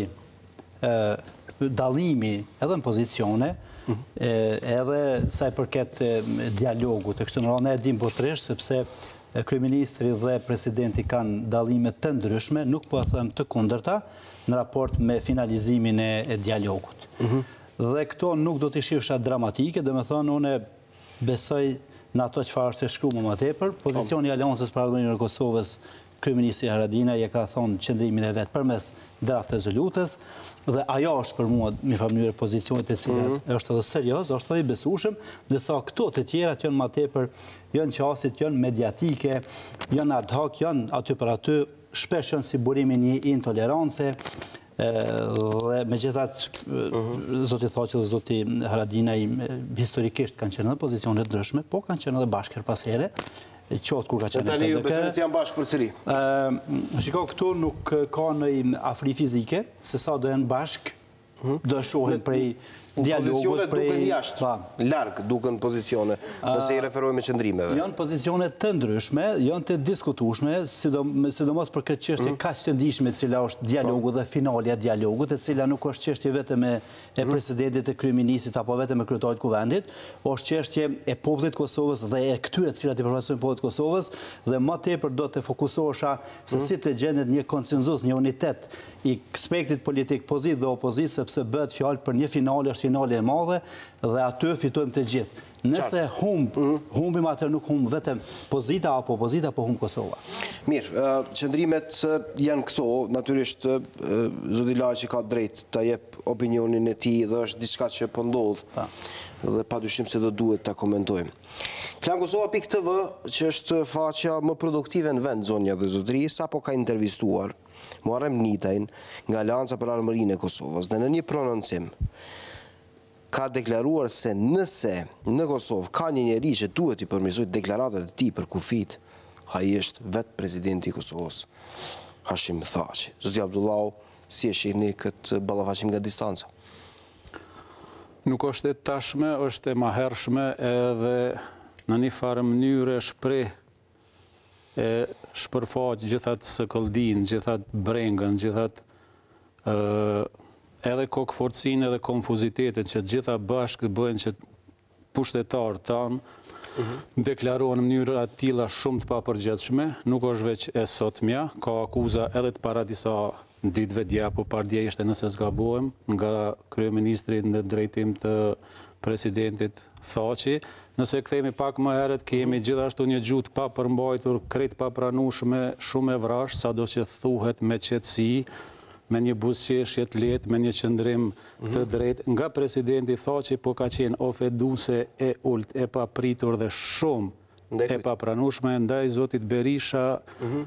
dallimi edhe në pozicione, edhe sa i përket dialogut. E kështu në radhë ne e dim botërisht sepse kryeministri dhe presidenti kanë dallime të ndryshme, nuk po e them të kundërta, në raport me finalizimin e dialogut. Dhe këto nuk do t'i shifsha dramatike, dhe me thonë, une besoj në ato çfarë është e shkruar më tepër. Pozicioni i Aleancës për Ardhurimin e Kosovës, kryeministri Haradinaj e ka thonë qëndrimin e vet përmes draft rezolutës, dhe ajo është për mua në mënyrë pozicionit e cilat është edhe serioz, është edhe i besueshëm, ndërsa këto të tjerat janë më tepër, janë qastit, janë mediatike, janë ad hoc, janë aty për aty, shpesh janë si burimi një intolerance, dhe me gjithat zoti Thaçi dhe zoti Haradinaj historikisht kanë qenë në pozicione të ndryshme, po kanë qenë edhe bashkë pas here, qoftë kur ka qenë tani ju besoj se janë bashkë përsëri. Shiko, këtu nuk ka në afri fizike, se sa do janë bashkë, do shohen prej dialogut. Pozicionet duken jashtë, larg duken pozicione, nëse i referojmë qëndrimeve. Janë pozicione të ndryshme, janë të diskutueshme, sidomos për këtë çështje kaq të ndihshme e cila është dialogu dhe finalja e dialogut, e cila nuk është çështje vetëm e presidentit, e kryeministit apo vetëm e kryetarit të Kuvendit, është çështje e popullit të Kosovës dhe e këtyre të cilat i përfaqësojnë popullit të Kosovës, dhe më tepër do të fokusohesha se si të gjendet një konsenzus, një unitet i spektrit politik, pozitë dhe opozitë, sepse bëhet fjalë për një finale e madhe dhe aty fitojmë të gjithë. Nëse humbim atë nuk humb vetëm pozita apo opozita, po humb Kosova. Mirë, qëndrimet janë këto, natyrisht zoti Lajçi ka drejt ta jep opinionin e tij dhe është diçka që po ndodh dhe padyshim se do duhet ta komentojmë. Klan Kosova.tv, që është faqja më produktive në vend, zonja dhe zotëri, sapo ka intervistuar Muharrem Nitajin nga Aleanca për Armërinë e Kosovës dhe në një prononcim ka deklaruar se nëse në Kosovë ka një njeri që duhet i përmirësojë deklaratat e tij për kufit, ai është vetë presidenti i Kosovës, Hashim Thaçi. Zoti Abdullahu, si e shihni këtë ballafaqim nga distanca? Nuk është e tashme, është e mahershme edhe në një farë mënyrë e shpërfaq gjithat sëkëldin, gjithat brengën, gjithat edhe kokëforcin edhe konfuzitetin që gjitha bashkë bëjnë që pushtetarë tanë deklarohen në mënyrë të tilla shumë të papërgjithshme, nuk është veç e sotmja, ka akuza edhe të para disa ditëve dje apo pardje ishte nëse zgabohem nga kryeministri në drejtim të presidentit Thaçi. Nëse kthehemi pak më herët, kemi gjithashtu një gjuhë pa përmbajtur, krejt pa pranueshme, shumë e vrashë, sado që thuhet me qetësi, me një buzëqeshje të lehtë, me një qëndrim të drejtë. Nga presidenti Thaçi po ka qenë ofenduese e ulët, e papritur dhe shumë e papranueshme ndaj zotit Berisha,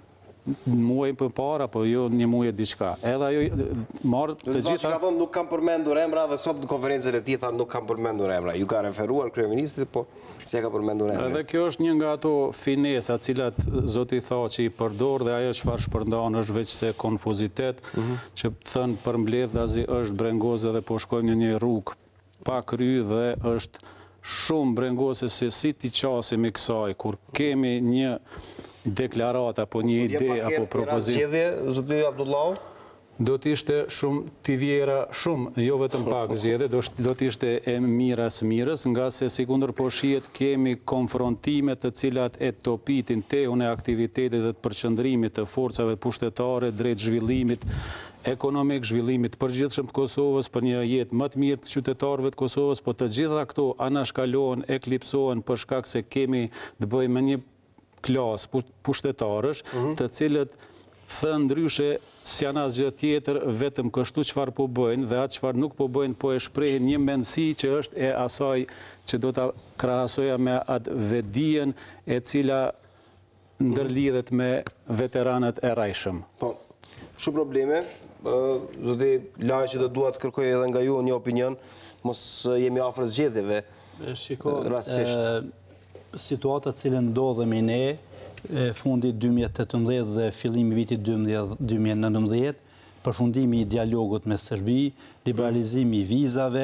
muaj për para, po jo një muaj diçka. Edhe ajo marrë të gjitha... Ka thonë nuk kam përmendur emra dhe sot në konferencën e tij tha nuk kam përmendur emra. Ju ka referuar kryeministrit, po se ka përmendur emra. Edhe kjo është një nga ato finesa, cilat zoti tha që i përdor dhe ajo çfarë shpërndan është veç se konfuzitet, që thënë përmbledhazi është brengose dhe po shkojmë në një rrugë pa kry dhe është shumë brengose se si ti qasim i kësaj, kur kemi një deklarat apo një ide apo propozim. Zgjedhje, zoti Abdullahu? Do t'ishte shumë t'i vjera shumë, jo vetëm pak zgjedhje, do t'ishte e mira së mirës, nga se si kundër po shihet kemi konfrontime të cilat e topitin tehun e aktivitetit dhe të përqëndrimit të forcave pushtetare drejt zhvillimit ekonomik, zhvillimit përgjithshëm të Kosovës për një jetë më të mirë të qytetarëve të Kosovës, po të gjitha këto anashkalohen, eklipsohen për shkak se kemi të bëjmë me një klasë pushtetarësh, të cilët thënë ndryshe si janë asgjë tjetër, vetëm kështu çfarë po bëjnë dhe atë çfarë nuk po bëjnë, po e shprehin një mendësi që është e asaj që do ta krahasoja me atë vetdijen e cila ndërlidhet me veteranët e rajshëm. Po, shumë probleme. Zoti Laj që do dua të kërkoj edhe nga ju një opinion, mos jemi afër zgjedhjeve. Rastësisht situata që ndodhemi ne fundi 2018 dhe fillimi vitit 2019, përfundimi i dialogut me Serbi, liberalizimi i vizave,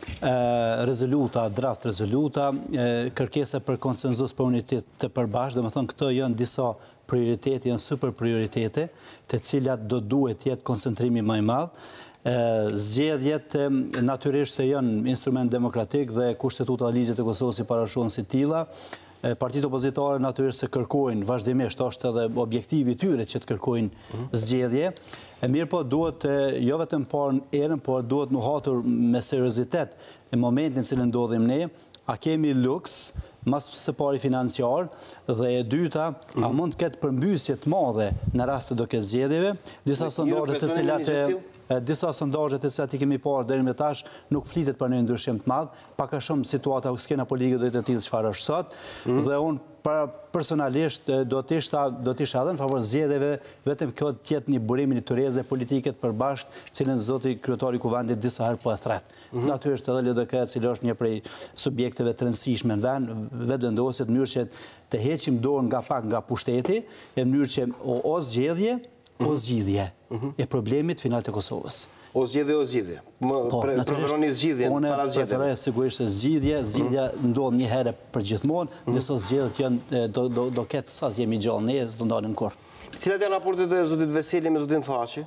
draft rezoluta, kërkesa për konsenzus për unitet të përbashkët, dhe më thënë këto janë disa prioritete, janë super prioritete, të cilat do duhet jetë koncentrimi më i madh. Zgjedhjet natyrisht se janë instrument demokratik dhe kushtetuta e ligjit të Kosovës i parashohen si tilla. Partitë opozitare natyrisht se kërkojnë vazhdimisht, është edhe objektivi i tyre që të kërkojnë zgjedhje. Mirë po duhet jo vetëm parë erën, por duhet nuhatur me seriozitet në momentin në cilin ndodhim ne, a kemi luks, mas së pari financiar, dhe e dyta, a mund të ketë përmbysje të madhe në rast të do këtë zgjedhjeve, disa sondazhe të cilat i kemi parë deri më tash nuk flitet për një ndryshim të madh, pak a shumë situata skena politike do të tillë çfarë është sot, dhe unë personalisht do të isha edhe në favor zgjedhjeve, vetëm kjo të jetë një burim një tureze politike të përbashkët, cilën zoti kryetari i kuvendit disa herë po e thret. Natyrisht edhe LDK, e cila është një prej subjekteve të rëndësishme në vend, vetëvendoset në mënyrë që të heqim dorën nga pak nga pushteti, në mënyrë që o zgjedhje, o zgjidhje e problemit final të Kosovës. O zgjidhje. Preferoni zgjidhjen para zgjedhjeve. Unë preferoj sigurisht zgjidhja ndodh një herë për gjithmonë, dhe sot zgjedhjet janë do ketë sa jemi gjallë ne, s'do ndalen kurrë. Cilat janë raportet e zotit Veseli me zotin Thaçi?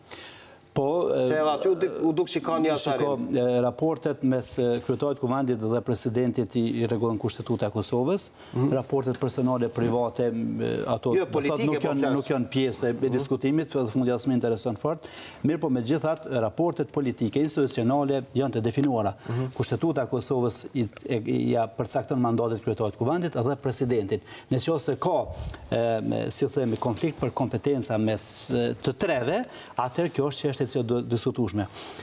Po, se edhe aty u duk që ka një asarim. Raportet mes kryetarit kuvendit dhe presidentit i rregullon kushtetuta e Kosovës, raportet personale private, ato nuk janë pjesë e diskutimit, dhe fundjasë më intereson fort, mirë po me gjithat, raportet politike, institucionale janë të definuara. Kushtetuta e Kosovës ja përcakton mandatet kryetarit kuvendit dhe presidentit. Në qoftë se ka, si themi, konflikt për kompetenca mes të treve, atëherë kjo është çështje që do diskutueshme.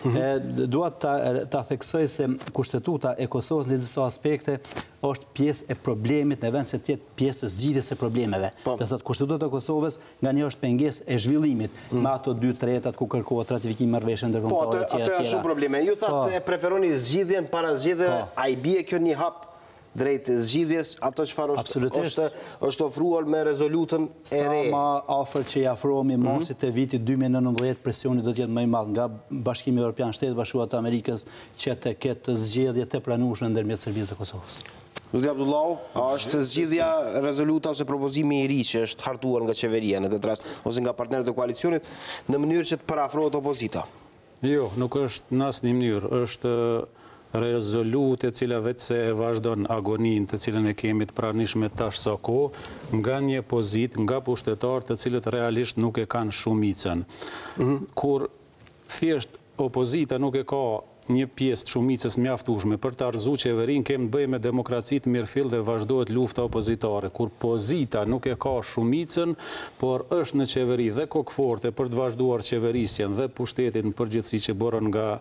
Dua ta theksoj se kushtetuta e Kosovës në disa aspekte është pjesë e problemit në vend se të jetë pjesë e zgjidhjes së problemeve. Do thotë kushtetuta e Kosovës nganjëherë është pengesë e zhvillimit me ato 2/3 ku kërkohet ratifikimi marrëveshje ndërkombëtare të tjera. Po, ato është shumë probleme. Ju thatë e preferoni zgjidhjen para zgjedhjeve, a i bie kjo një hap drejt zgjidhjes, ato çfarë është ofruar me rezolutën e re. Sa më afër që i afrohemi marsit të vitit 2019, presioni do të jetë më i madh nga Bashkimi Evropian, Shtetet Bashkuara të Amerikës, që të ketë zgjedhje të pranueshme ndërmjet Serbisë dhe Kosovës. Zoti Abdullahu, a është zgjidhja rezoluta ose propozimi i ri që është hartuar nga qeveria në këtë rast ose nga partnerët e koalicionit në mënyrë që të parafrohet opozita? Jo, nuk është në asnjë mënyrë, është rezolutë e cila vetë se e vazhdon agonin të cilën e kemi të pranishme tash sa kohë nga një pozitë, nga pushtetarë të cilët realisht nuk e kanë shumicën. Kur thjesht opozita nuk e ka një pjesë të shumicës mjaftueshme për të arzuar qeverinë, kemi të bëjmë me demokraci të mirëfill dhe vazhdohet lufta opozitare. Kur pozita nuk e ka shumicën, por është në qeveri dhe kokëforte për të vazhduar qeverisjen dhe pushtetin në përgjithësi që borën nga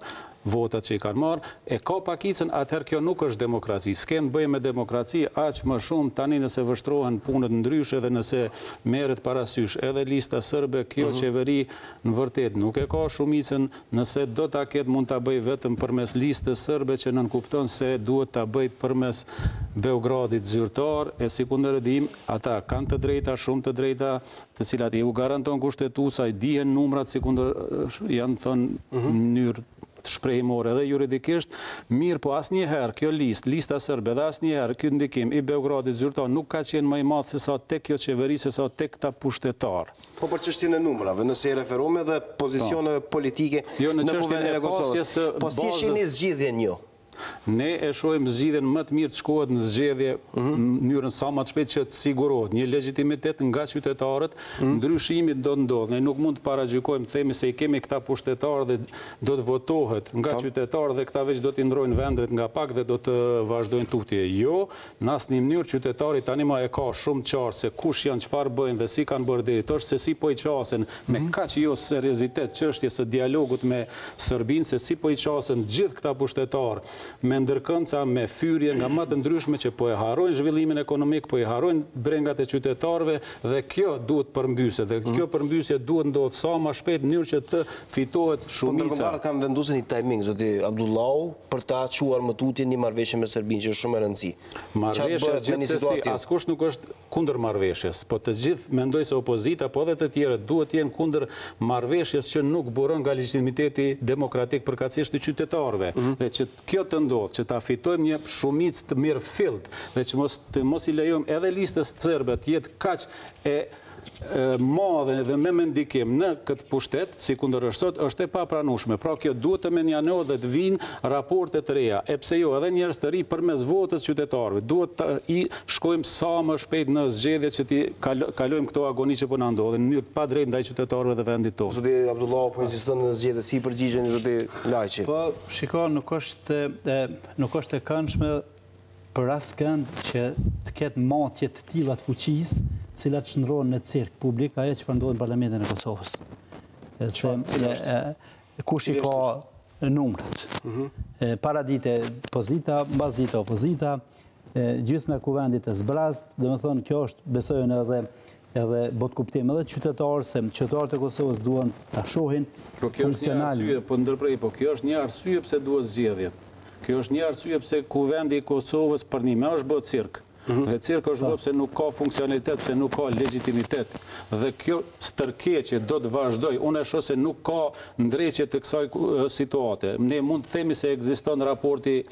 votat që i kanë marrë, e ka pakicën, atëherë kjo nuk është demokraci. S'kem bëj me demokraci, aq më shumë tani nëse vështrohen punët ndryshe dhe nëse merret parasysh edhe lista sërbe, kjo qeveri në vërtet nuk e ka shumicën, nëse do ta ketë mund ta bëj vetëm përmes listës sërbe që nënkupton se duhet ta bëj përmes Beogradit zyrtar, e sikundër dim, ata kanë të drejta, shumë të drejta, të cilat i u garanton kushtetuesa, i dihen numrat sikundër janë thënë në mënyrë shprehimore dhe juridikisht, mirë po asnjëherë kjo lista sërbe dhe asnjëherë ky ndikim i Beogradit zyrtar nuk ka qenë më i madh se sa tek kjo qeveri, se sa tek ta pushtetar. Po për çështjen e numrave, nëse i referuam edhe pozicione politike në Kuvendin e Kosovës, po si shihni zgjidhjen ju? Ne e shohim zgjidhjen më të mirë të shkohet në zgjedhje në mënyrën sa më të shpejtë që të sigurohet një legitimitet nga qytetarët, ndryshimi do të ndodhë. Ne nuk mund të paragjykojmë, themi se i kemi këta pushtetarë dhe do të votohet nga qytetarë dhe këta veç do të ndrojnë vendet nga pak dhe do të vazhdojnë tutje. Jo, në asnjë mënyrë qytetari tani më e ka shumë qartë se kush janë, çfarë bëjnë dhe si kanë bërë deri tash, se si po i qasen me kaq jo seriozitet çështjes së dialogut me Serbinë, se si po i qasen gjithë këta pushtetarë me ndërkëndca, me fyrje nga më të ndryshme që po e harrojnë zhvillimin ekonomik, po e harrojnë brengat e qytetarëve dhe kjo duhet përmbyse. Dhe kjo përmbysje duhet ndodhë sa më shpejt në mënyrë që të fitohet shumica. Po ndërkombëtarët kanë vendosur një timing, zoti Abdullahu, për ta çuar më tutje një marrëveshje me Serbinë që është shumë e rëndësishme. Marrëveshja gjithsesi askush nuk është kundër marrëveshjes, po të gjithë mendoj se opozita po edhe të tjerët duhet të jenë kundër marrëveshjes që nuk buron nga legitimiteti demokratik përkatësisht i qytetarëve. Dhe që kjo të ndodhë, që ta fitojmë një shumicë të mirë fillt dhe që mos i lejojmë edhe listës sërbe të jetë kaq e madhe dhe me mendikim në këtë pushtet, si kundër është sot, është e papranueshme. Pra kjo duhet të menjanohet dhe të vinë raporte të reja, e pse jo edhe njerëz të ri përmes votës qytetarëve. Duhet të i shkojmë sa më shpejt në zgjedhje që ti kalojmë këto agoni që po na ndodhin, në mënyrë të padrejtë ndaj qytetarëve dhe vendit tonë. Zoti Abdullahu po insiston në zgjedhje, si përgjigjeni zoti Lajçi? Po, shiko, nuk është e këndshme për askënd që të ketë matje të tilla të fuqisë, cilat çndrohen në cirk publik, ajo që ndodhet në Parlamentin e Kosovës. Kush i ka numrat? Para dite pozita, mbas dite opozita, gjysma e kuvendit e zbrast, domethënë kjo është, besojnë edhe bot kuptim edhe qytetarë, se qytetarët e Kosovës duan ta shohin funksional. Po kjo është një arsye pse duhet zgjedhje. Kjo është një arsye pse kuvendi i Kosovës për një më është bërë cirk. Dhe cirk është bërë pse nuk ka funksionalitet, pse nuk ka legitimitet. Dhe kjo stërkeqje do të vazhdoj. Unë e shoh se nuk ka ndreqje të kësaj situate. Ne mund të themi se ekziston raportet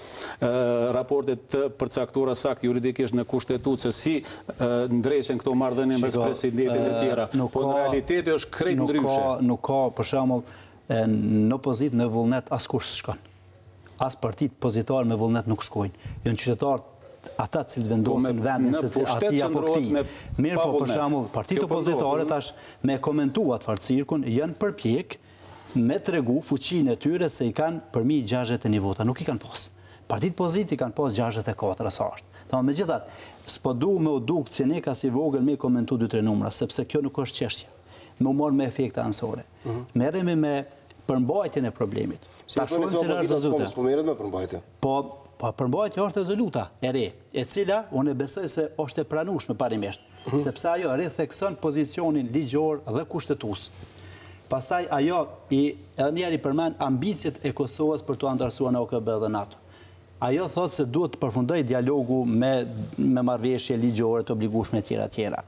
të përcaktuara sakt juridikisht në kushtetutë se si ndreqen këto marrëdhënie mes presidentit dhe tjera. Po në realiteti është krejt ndryshe. Nuk ka, për shembull, në opozitë me vullnet askush s'shkon. As partitë pozitare me vullnet nuk shkojnë. Janë qytetarë ata që vendosin vendin se aty apo këtij. Mirë, po për shembull, partitë opozitare tash me komentuar fart cirkun janë përpjek me tregu fuqinë e tyre se i kanë përmi 61 vota, nuk i kanë pas. Partitë pozitë i kanë pas 64 sa është. Megjithatë, s'po duam me u duk Ceneka si vogël me komentu 2-3 numra, sepse kjo nuk është çështje. Me marr me efekte anësore. Merremi me përmbajtjen e problemit. Ta shohim se është rezultati. Po merret me përmbajtje. Po përmbajtja është rezoluta e re, e cila unë besoj se është e pranueshme parimisht, sepse ajo rithekson pozicionin ligjor dhe kushtetues. Pastaj ajo edhe njëri përmend ambicjet e Kosovës për të antarësuar në OKB dhe NATO. Ajo thotë se duhet të përfundoj dialogu me marrëveshje ligjore të obligueshme tjera.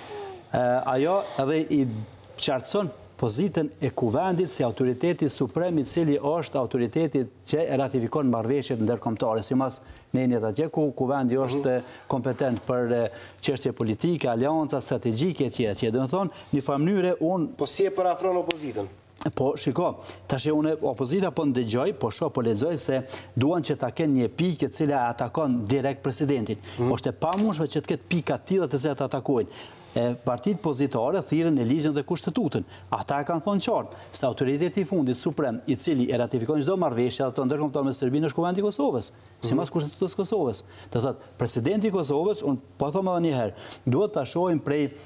Ajo edhe i qartëson pozitën e kuvendit si autoriteti suprem i cili është autoriteti që ratifikon marrëveshjet ndërkombëtare, sipas nenit atje ku kuvendi është kompetent për çështje politike, aleanca strategjike etj. Domethënë, në një mënyrë unë po si e parafron opozitën? Po, shiko, tash unë opozita po ndëgjoj, po shoh, po lexoj se duan që ta kenë një pikë e cila atakon direkt presidentin. Është e pamundshme që të ketë pika të tilla të cilat atakojnë. Partitë pozitare thirrën në ligjin dhe kushtetutën. Ata kanë thonë qartë se autoriteti i fundit suprem, i cili e ratifikon çdo marrëveshje ato ndërkombëtare me Serbinë, është Kuvendit i Kosovës, sipas kushtetutës së Kosovës. Do thotë, presidenti i Kosovës, unë po them edhe një herë, duhet ta shohim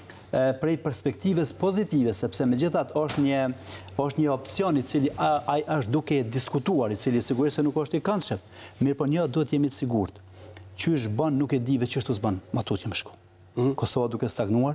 prej perspektivës pozitive, sepse megjithatë është një opcion i cili ai është duke diskutuar, i cili sigurisht se nuk është i këndshëm. Mirë, po një duhet jemi të sigurt. Qysh bën nuk e di veç çështu s'bën, matutje më shku. Kosova duke stagnuar,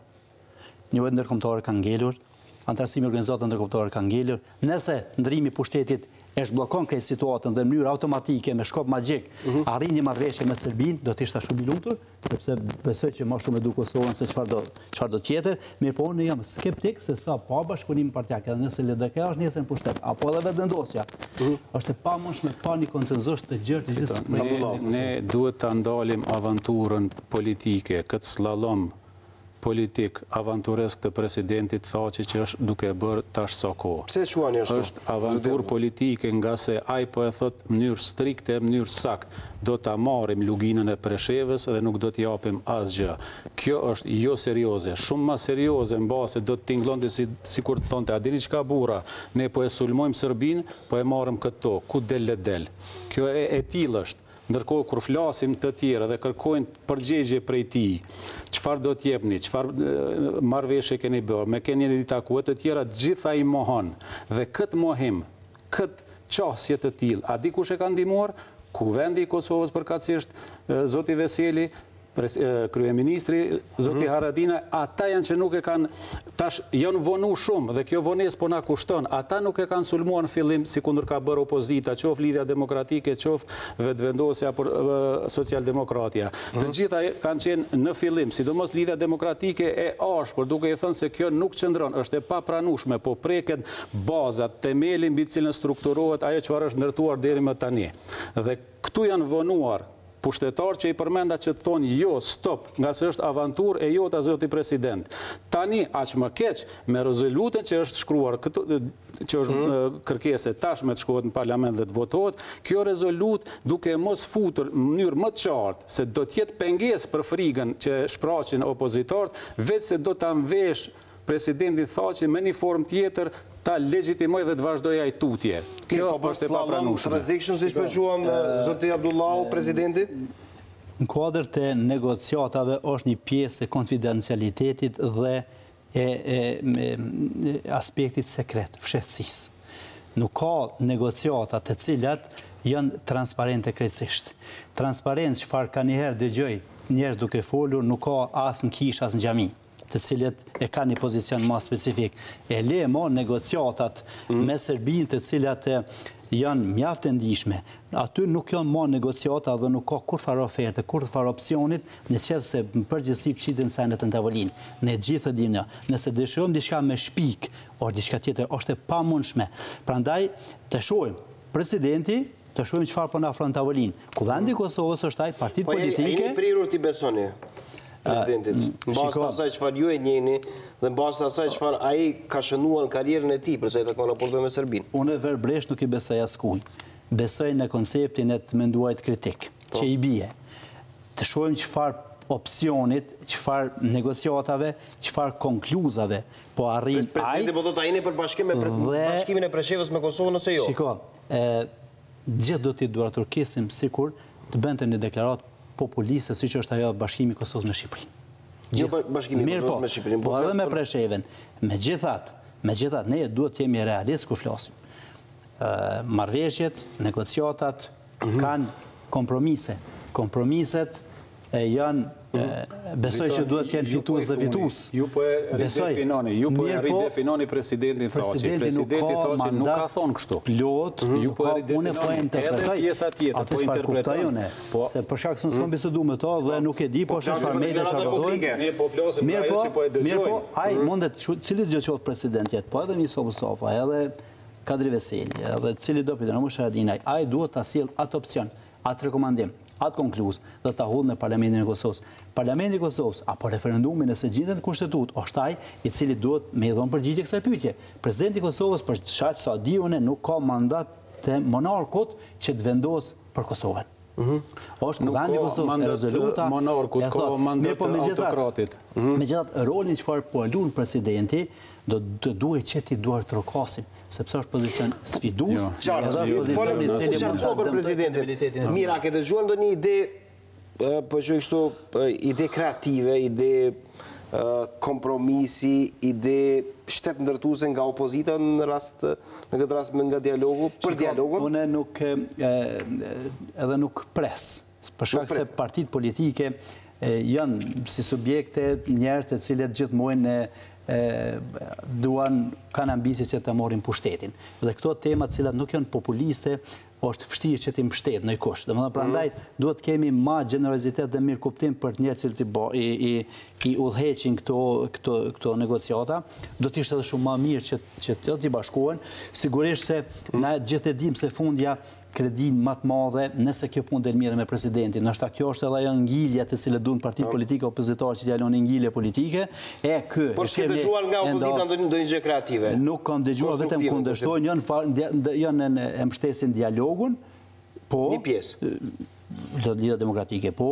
një vetë ndërkombëtare ka ngelur, antarësimi organizatë ndërkombëtare ka ngelur. Nëse ndrimi i pushtetit e shbllokon këtë situatën dhe në mënyrë automatike me shkop magjik arrin një marrëveshje me Serbinë, do të ishte shumë i lumtur, sepse besoj që më shumë e du Kosovën se çfarë do tjetër, mirë po unë jam skeptik se sa pa bashkëpunim partijak, edhe nëse LDK është nesër në pushtet, apo edhe vetëvendosja, është e pamundshme pa një konsenzus të gjerë të gjithë. Ne duhet ta ndalim aventurën politike, këtë slalom politik avanturesk të presidentit Thaçi që është duke bërë tash sa kohë. Pse quani ashtu? Është avanturë politike nga se ai po e thot në mënyrë strikte, në mënyrë sakt, do ta marrim luginën e Preshevës dhe nuk do t'i japim asgjë. Kjo është jo serioze, shumë më serioze mbase do të tingëllonte sikur të thonte, a dini çka burra, ne po e sulmojmë Serbinë, po e marrim këto, ku del le del. Kjo e tillë është. Ndërkohë, kur flasim të tjera dhe kërkojnë përgjigje prej tij, çfarë do t'jepni, çfarë marrëveshje keni bërë, me keni takuar të tjera, gjitha i mohon. Dhe këtë mohim, këtë qasje të tillë, a di kush e ka ndihmuar? Kuvendi i Kosovës përkatësisht, zoti Veseli, kryeministri, zoti Haradinaj, ata janë që nuk e kanë, tash janë vonu shumë dhe kjo vonesë po na kushton, ata nuk e kanë sulmuar në fillim si kundër ka bërë opozita, qoftë Lidhja Demokratike, qoftë vetëvendosja për Socialdemokratia. Të gjitha kanë qenë në fillim, sidomos Lidhja Demokratike e ashpër, duke i thënë se kjo nuk qëndron, është e papranueshme, po preket bazat, themelin mbi të cilën strukturohet ajo çfarë është ndërtuar deri më tani. Dhe këtu janë vonuar pushtetar që i përmenda që të thonë jo, stop, nga se është avantur e jota zoti president. Tani, aq më keq, me rezolutën që është shkruar, që është kërkese tashme të shkohet në parlament dhe të votohet, kjo rezolut duke mos futur në mënyrë më të qartë se do t'jetë pengesë për frikën që shpraqin opozitarët, vetë se do t'a mvesh presidenti Thaçi me një formë tjetër ta legjitimoj dhe të vazhdoj ai tutje. Kjo është e papranueshme. Rrezikshëm siç po quam zoti Abdullahu, presidenti? Në kuadër të negociatave është një pjesë e konfidencialitetit dhe e aspektit sekret, fshehtësisë. Nuk ka negociata të cilat janë transparente krejtësisht. Transparencë çfarë ka njëherë dëgjoj njerëz duke folur, nuk ka as në kishë as në xhami, të cilët e ka një pozicion më specifik. E le mo negociatat me Serbinë të cilat janë mjaft e ndihshme. Aty nuk janë më negociata dhe nuk ka kur farë oferte, kur farë opcionit, në qoftë se në përgjithësi këshiten senet në tavolinë. Ne gjithë dimë, nëse dëshirojmë diçka me shpik, ose diçka tjetër, është e pamundshme. Prandaj të shohim presidenti, të shohim çfarë po na ofron tavolinë. Kuvendi i Kosovës është ai partit politike. Po jeni prirur ti besoni presidentit, në bazë të asaj çfarë ju e njeni dhe në bazë të asaj çfarë ai ka shënuar në karrierën e tij për sa i takon raportit me Serbinë. Unë verbresht nuk i besoj askujt. Besoj në konceptin e të menduarit kritik, që i bie. Të shohim çfarë opcionit, çfarë negociatave, çfarë konkluzave po arrin ai. Presidenti po do ta jeni për bashkim me bashkimin e Preshevës me Kosovën ose jo? Shiko, gjithë do t'i duraturkisim sikur të bënte një deklaratë populiste, siç është ajo bashkimi i Kosovës me Shqipërinë. Jo bashkimi i Kosovës me Shqipërinë, po edhe me Preshevën. Megjithatë, ne duhet të jemi realistë kur flasim. Marrëveshjet, negociatat kanë kompromise. Kompromiset janë besoj që duhet të jenë fitues dhe fitues. Ju po e ridefinoni presidentin Thaçi. Presidenti Thaçi nuk ka thonë kështu. Ju po e ridefinoni edhe pjesa tjetër, po interpretojnë. Se për shkak se s'kam biseduar me to dhe nuk e di, po çfarë media çfarë. Ne po flasim për ajo që po e dëgjojmë. Mirë po, ai mundet cili do të qoftë president jetë, po edhe Miso Mustafa, edhe Kadri Veseli, edhe cili do të Ramush Haradinaj, ai duhet ta sjell atë opcion, atë rekomandim, atë konkluz dhe ta hodhë në Parlamentin e Kosovës. Parlamenti i Kosovës apo referendumi nëse gjendet në kushtetutë është ai i cili duhet me i dhënë përgjigje kësaj pyetje. Presidenti i Kosovës për çfarë sa di unë nuk ka mandat të monarkut që të vendos për Kosovën. Është vendi Kosovës e rezoluta. Monarkut, ka mandat autokratit. Megjithatë, rolin çfarë po luan presidenti, do të duhet që ti duar trokasin, sepse është pozicion sfidues. Qartë për presidentin. Mira, ke dëgjuar ndonjë ide, po që kështu, ide kreative, ide kompromisi, ide shtet ndërtuese nga opozita në këtë rast me nga dialogu, për dialogun? Unë edhe nuk pres, për shkak se partitë politike janë si subjekte njerëz të cilët gjithmonë kanë ambicie që të marrin pushtetin. Dhe këto temat cilat nuk janë populiste, është vështirë që ti mbështet në kush. Domethënë prandaj duhet kemi ma gjenerozitet dhe mirë kuptim për njerëz që i udhëheqin këto negociata. Do të ishte edhe shumë më mirë që të bashkohen. Sigurisht se na gjithë e dim se fundja kredin më të madhe nëse kjo punë del mirë me presidentin. Ndoshta kjo është edhe ajo ngilje të cilët duan partitë politike opozitare që t'jalon ngilje politike. Por s'ke dëgjuar nga opozita ndonjë gjë kreative? Nuk kam dëgjuar, vetëm kundërshtojnë, janë e mbështesin dialogun, po një pjesë Lidhja Demokratike, po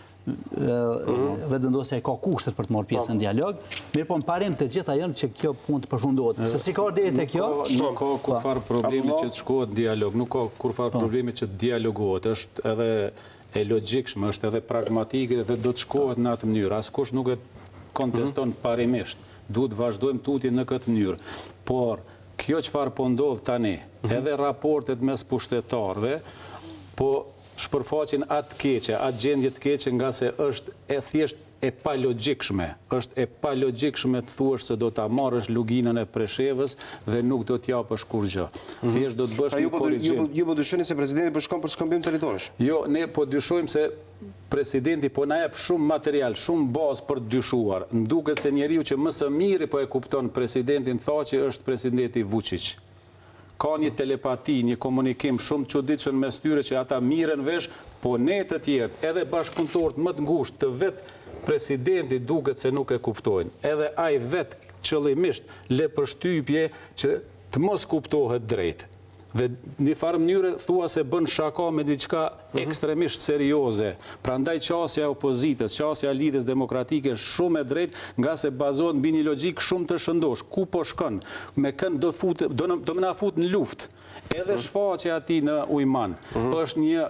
vendosja ka kushtet për të marrë pjesë në dialog, mirë po në parim të gjitha janë që kjo punë të përfundohet. Se si ka deri te kjo? Nuk ka kurfar problemi që të shkohet në dialog, nuk ka kurfar problemi që të dialogohet, është edhe e logjikshme, është edhe pragmatike dhe do të shkohet në atë mënyrë. Askush nuk e konteston parimisht. Duhet vazhdojmë tutje në këtë mënyrë. Por kjo çfarë po ndodh tani, edhe raportet mes pushtetarëve, po shpërfaqin atë keqe, atë gjendje të keqe nga se është e thjesht e palogjikshme. Është e palogjikshme të thuash se do ta marrësh luginën e Preshevës dhe nuk do t'japësh kurrë. Thjesht do të bësh një korrigjim. Ju po dyshoni se presidenti po shkon për shkëmbim territorësh? Jo, ne po dyshojmë se presidenti po na jep shumë material, shumë bazë për të dyshuar. M'duket se njeriu që më së miri po e kupton presidentin thaqë është presidenti Vučić. Ka një telepati, një komunikim shumë çuditshëm mes tyre që ata mirën vesh, po ne të tjerë, edhe bashkëpunëtorët më të ngushtë të vetë presidenti duket se nuk e kuptojnë. Edhe ai vetë qëllimisht le përshtypje që të mos kuptohet drejt. Dhe një farë mënyre thua se bën shaka me diçka ekstremisht serioze. Prandaj qasja e opozitës, qasja e Lidhjes Demokratike shumë e drejt nga se bazohet mbi një logjik shumë të shëndosh. Ku po shkon? Me kënd do më na fut në luftë. Edhe shfaqja ati në Ujman është një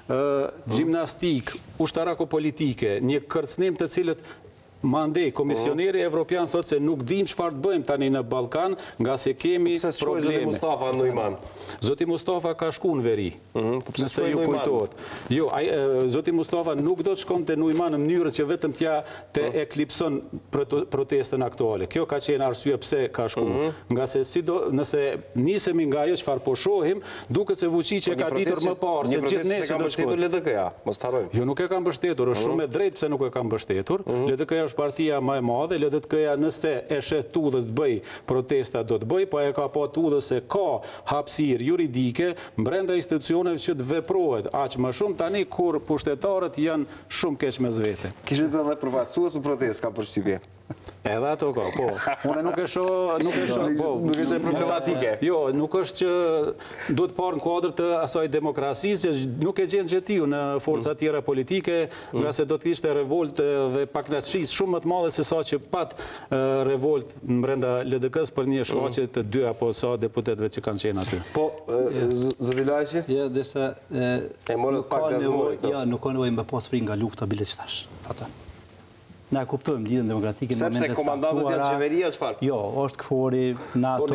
gjimnastik ushtarako-politike, një kërcënim të cilët mandej, komisioneri evropian thot se nuk dim çfarë të bëjmë tani në Ballkan, nga se kemi probleme. Pse shkoi Zoti Mustafa në Ujman? Zoti Mustafa ka shkuar në veri. Nëse ju kujtohet. Jo, Zoti Mustafa nuk do të shkonte në Ujman në mënyrë që vetëm t'ja të eklipson protestën aktuale. Kjo ka qenë arsye pse ka shkuar. Nga se nëse nisemi nga ajo çfarë po shohim, duket se Vučić e ka ditur më parë se gjithë ne që do të shkojmë. LDK-ja, mos ta harrojmë. Jo, nuk e ka mbështetur, është shumë e drejtë pse nuk e ka mbështetur. LDK-ja është partia më e madhe, LDK-ja nëse e shet Tudhës të bëj protesta do të bëj, po e ka pa Tudhës se ka hapësirë juridike brenda institucioneve që të veprohet aq më shumë tani kur pushtetarët janë shumë keq mes vete. Kishit edhe përfaqësues në protestë ka përshtypje. Edhe ato ka, po. Unë nuk e shoh, po. Nuk është problematike. Jo, nuk është që duhet parë në kuadër të asaj demokracisë, që nuk e gjen gjetiu në forca tjera politike, nga se do të ishte revolt dhe pakënaqësi shumë më të madhe se sa që pat revolt brenda LDK-s për një shfaqje të dy apo sa deputetëve që kanë qenë aty. Po, zoti Lajçi? Jo, desa nuk ka nevojë me pas frikë nga lufta bileqtash. Ata. Na kuptojmë Lidhjen Demokratike në momentet sepse komandantët janë qeveria çfarë? Jo, është KFOR-i, NATO,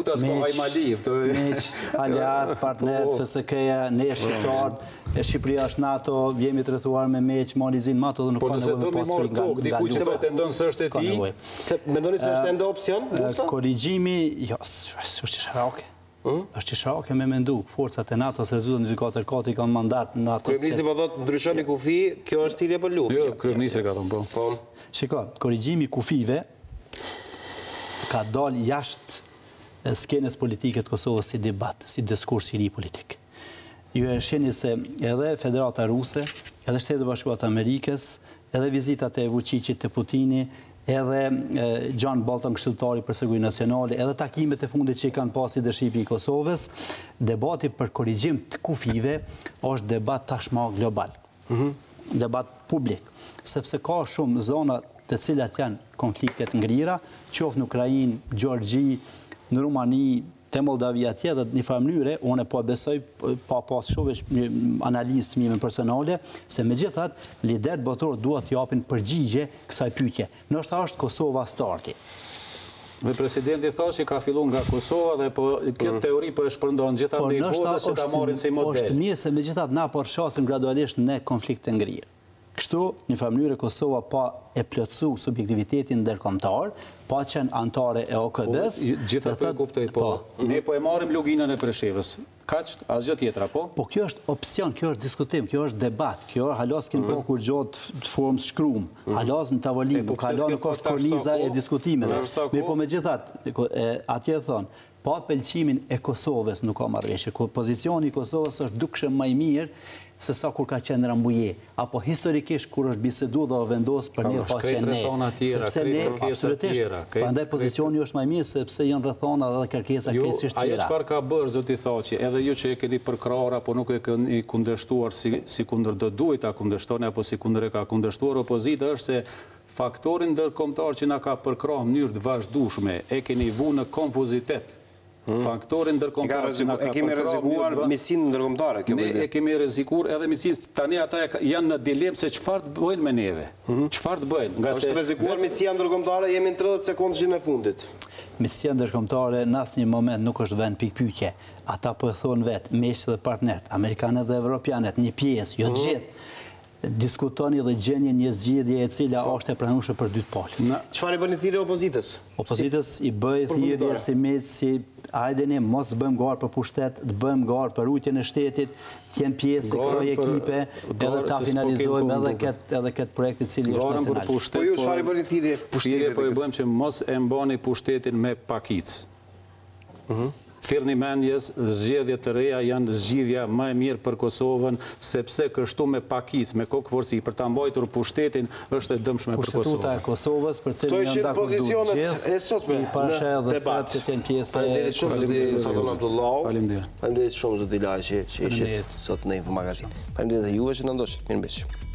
miq, aliat, partner, FSK-ja, ne shqiptarët, Shqipëria është NATO, jemi të rrethuar me miq, Malizin, NATO dhe nuk ka nevojë të pas frikë nga lufta. Dikush që pretendon se është e tij, se mendoni se është ende opsion? Korrigjimi, jo, është çfarë? Është çfarë me mendu, forcat e NATO-s rezulton 24 kanë mandat në atë. Kryeministri po thotë ndryshoni kufi, kjo është thirrje për luftë. Jo, kryeministri ka thënë po. Shiko, korrigjimi kufive ka dalë jashtë skenës politike të Kosovës si debat, si diskurs i ri politik. Ju e shihni se edhe Federata Ruse, edhe Shtetet e Bashkuara të Amerikës, edhe vizitat e Vučićit te Putini edhe John Bolton, këshilltari për siguri nacionale, edhe takimet e fundit që kanë pas leadershipi i Kosovës, debati për korrigjim të kufive është debat tashmë global. Debat publik, sepse ka shumë zona të cilat janë konfliktet ngrira, qoftë në Ukrainë, Gjeorgji, në Rumani, te Moldavia atje dhe një farë mënyre, unë po besoj, pa pas shumë një analizë të mime personale, se me gjithat, liderët botror duhet t'japin përgjigje kësaj pyetje. Nështë është Kosova starti. Dhe presidenti tha që ka fillu nga Kosova dhe këtë teori për e shpërndon gjithat në i botës që ta marin si model. Është mirë se me gjithat na përshasim gradualisht në konflikt të ngrirë. Kështu, një farë mënyrë Kosova pa e plotësu subjektivitetin ndërkombëtar, pa qenë antare e OKB-s. Gjitha të e kuptoj, po. Ne po e marim luginën e Preshevës. Kaq, asgjë tjetra, po? Po kjo është opcion, kjo është diskutim, kjo është debat, kjo halas kënë po kur gjotë të formës shkrum, halas në tavolinë, nuk halas nuk është korniza e diskutimeve. Me po me gjithat, atje thonë, pa pëlqimin e Kosovës nuk ka marrëveshje. Pozicioni i Kosovës është dukshëm më i mirë se sa kur ka qenë Rambuje, apo historikisht kur është bisedu dhe o vendosë për ne pa qenë ne. Sepse ne, absolutisht, prandaj pozicioni është më i mirë sepse janë rrethona dhe kërkesa krejtësisht tjera. Ajo çfarë ka bërë, zoti Thaçi, edhe ju që e keni përkrahur apo nuk e keni kundërshtuar si kundër do duhet ta kundërshtoni apo si kundër e ka kundërshtuar opozita është se faktorin ndërkombëtar që na ka përkrahur në mënyrë të vazhdueshme e keni vënë në konfuzitet. Faktorin ndërkombëtar që na ka përkrahur. E kemi rrezikuar misinë ndërkombëtare. Ne e kemi rrezikuar edhe misinë. Tani ata janë në dilemë se çfarë të bëjnë me neve. Çfarë të bëjnë? Është rrezikuar misia ndërkombëtare, jemi në 30 sekondë në fundit. Misia ndërkombëtare në asnjë moment nuk është vend pikpyetje. Ata po e thonë vetë, miqtë dhe partnerët, amerikanët dhe evropianët, një pjesë, jo të gjithë. Diskutoni dhe gjenje një zgjidhje e cila është e pranueshme për dy palë. Çfarë i bëni thirrje opozitës? Opozitës i bëj thirrje si miq, si hajdeni mos të bëjmë garë për pushtet, të bëjmë garë për rujtjen e shtetit, të jenë pjesë e kësaj ekipe, edhe ta finalizojmë edhe këtë projekt i cili është nacional. Po ju çfarë i bëni thirrje pushtetit? Po i bëjmë që mos e mbani pushtetin me pakicë. Thirrni mendjes, zgjedhjet të reja janë zgjidhja më e mirë për Kosovën, sepse kështu me pakicë, me kokëforci për ta mbajtur pushtetin është e dëmshme për Kosovën. Kushtetuta e Kosovës për cilën janë dakord pozicionet e sotme në debat. Faleminderit shumë zoti Sadon Abdullahu. Faleminderit shumë zoti Laqi që ishit sot në Infomagazin. Faleminderit juve që na ndoqët. Mirëmbëngjes.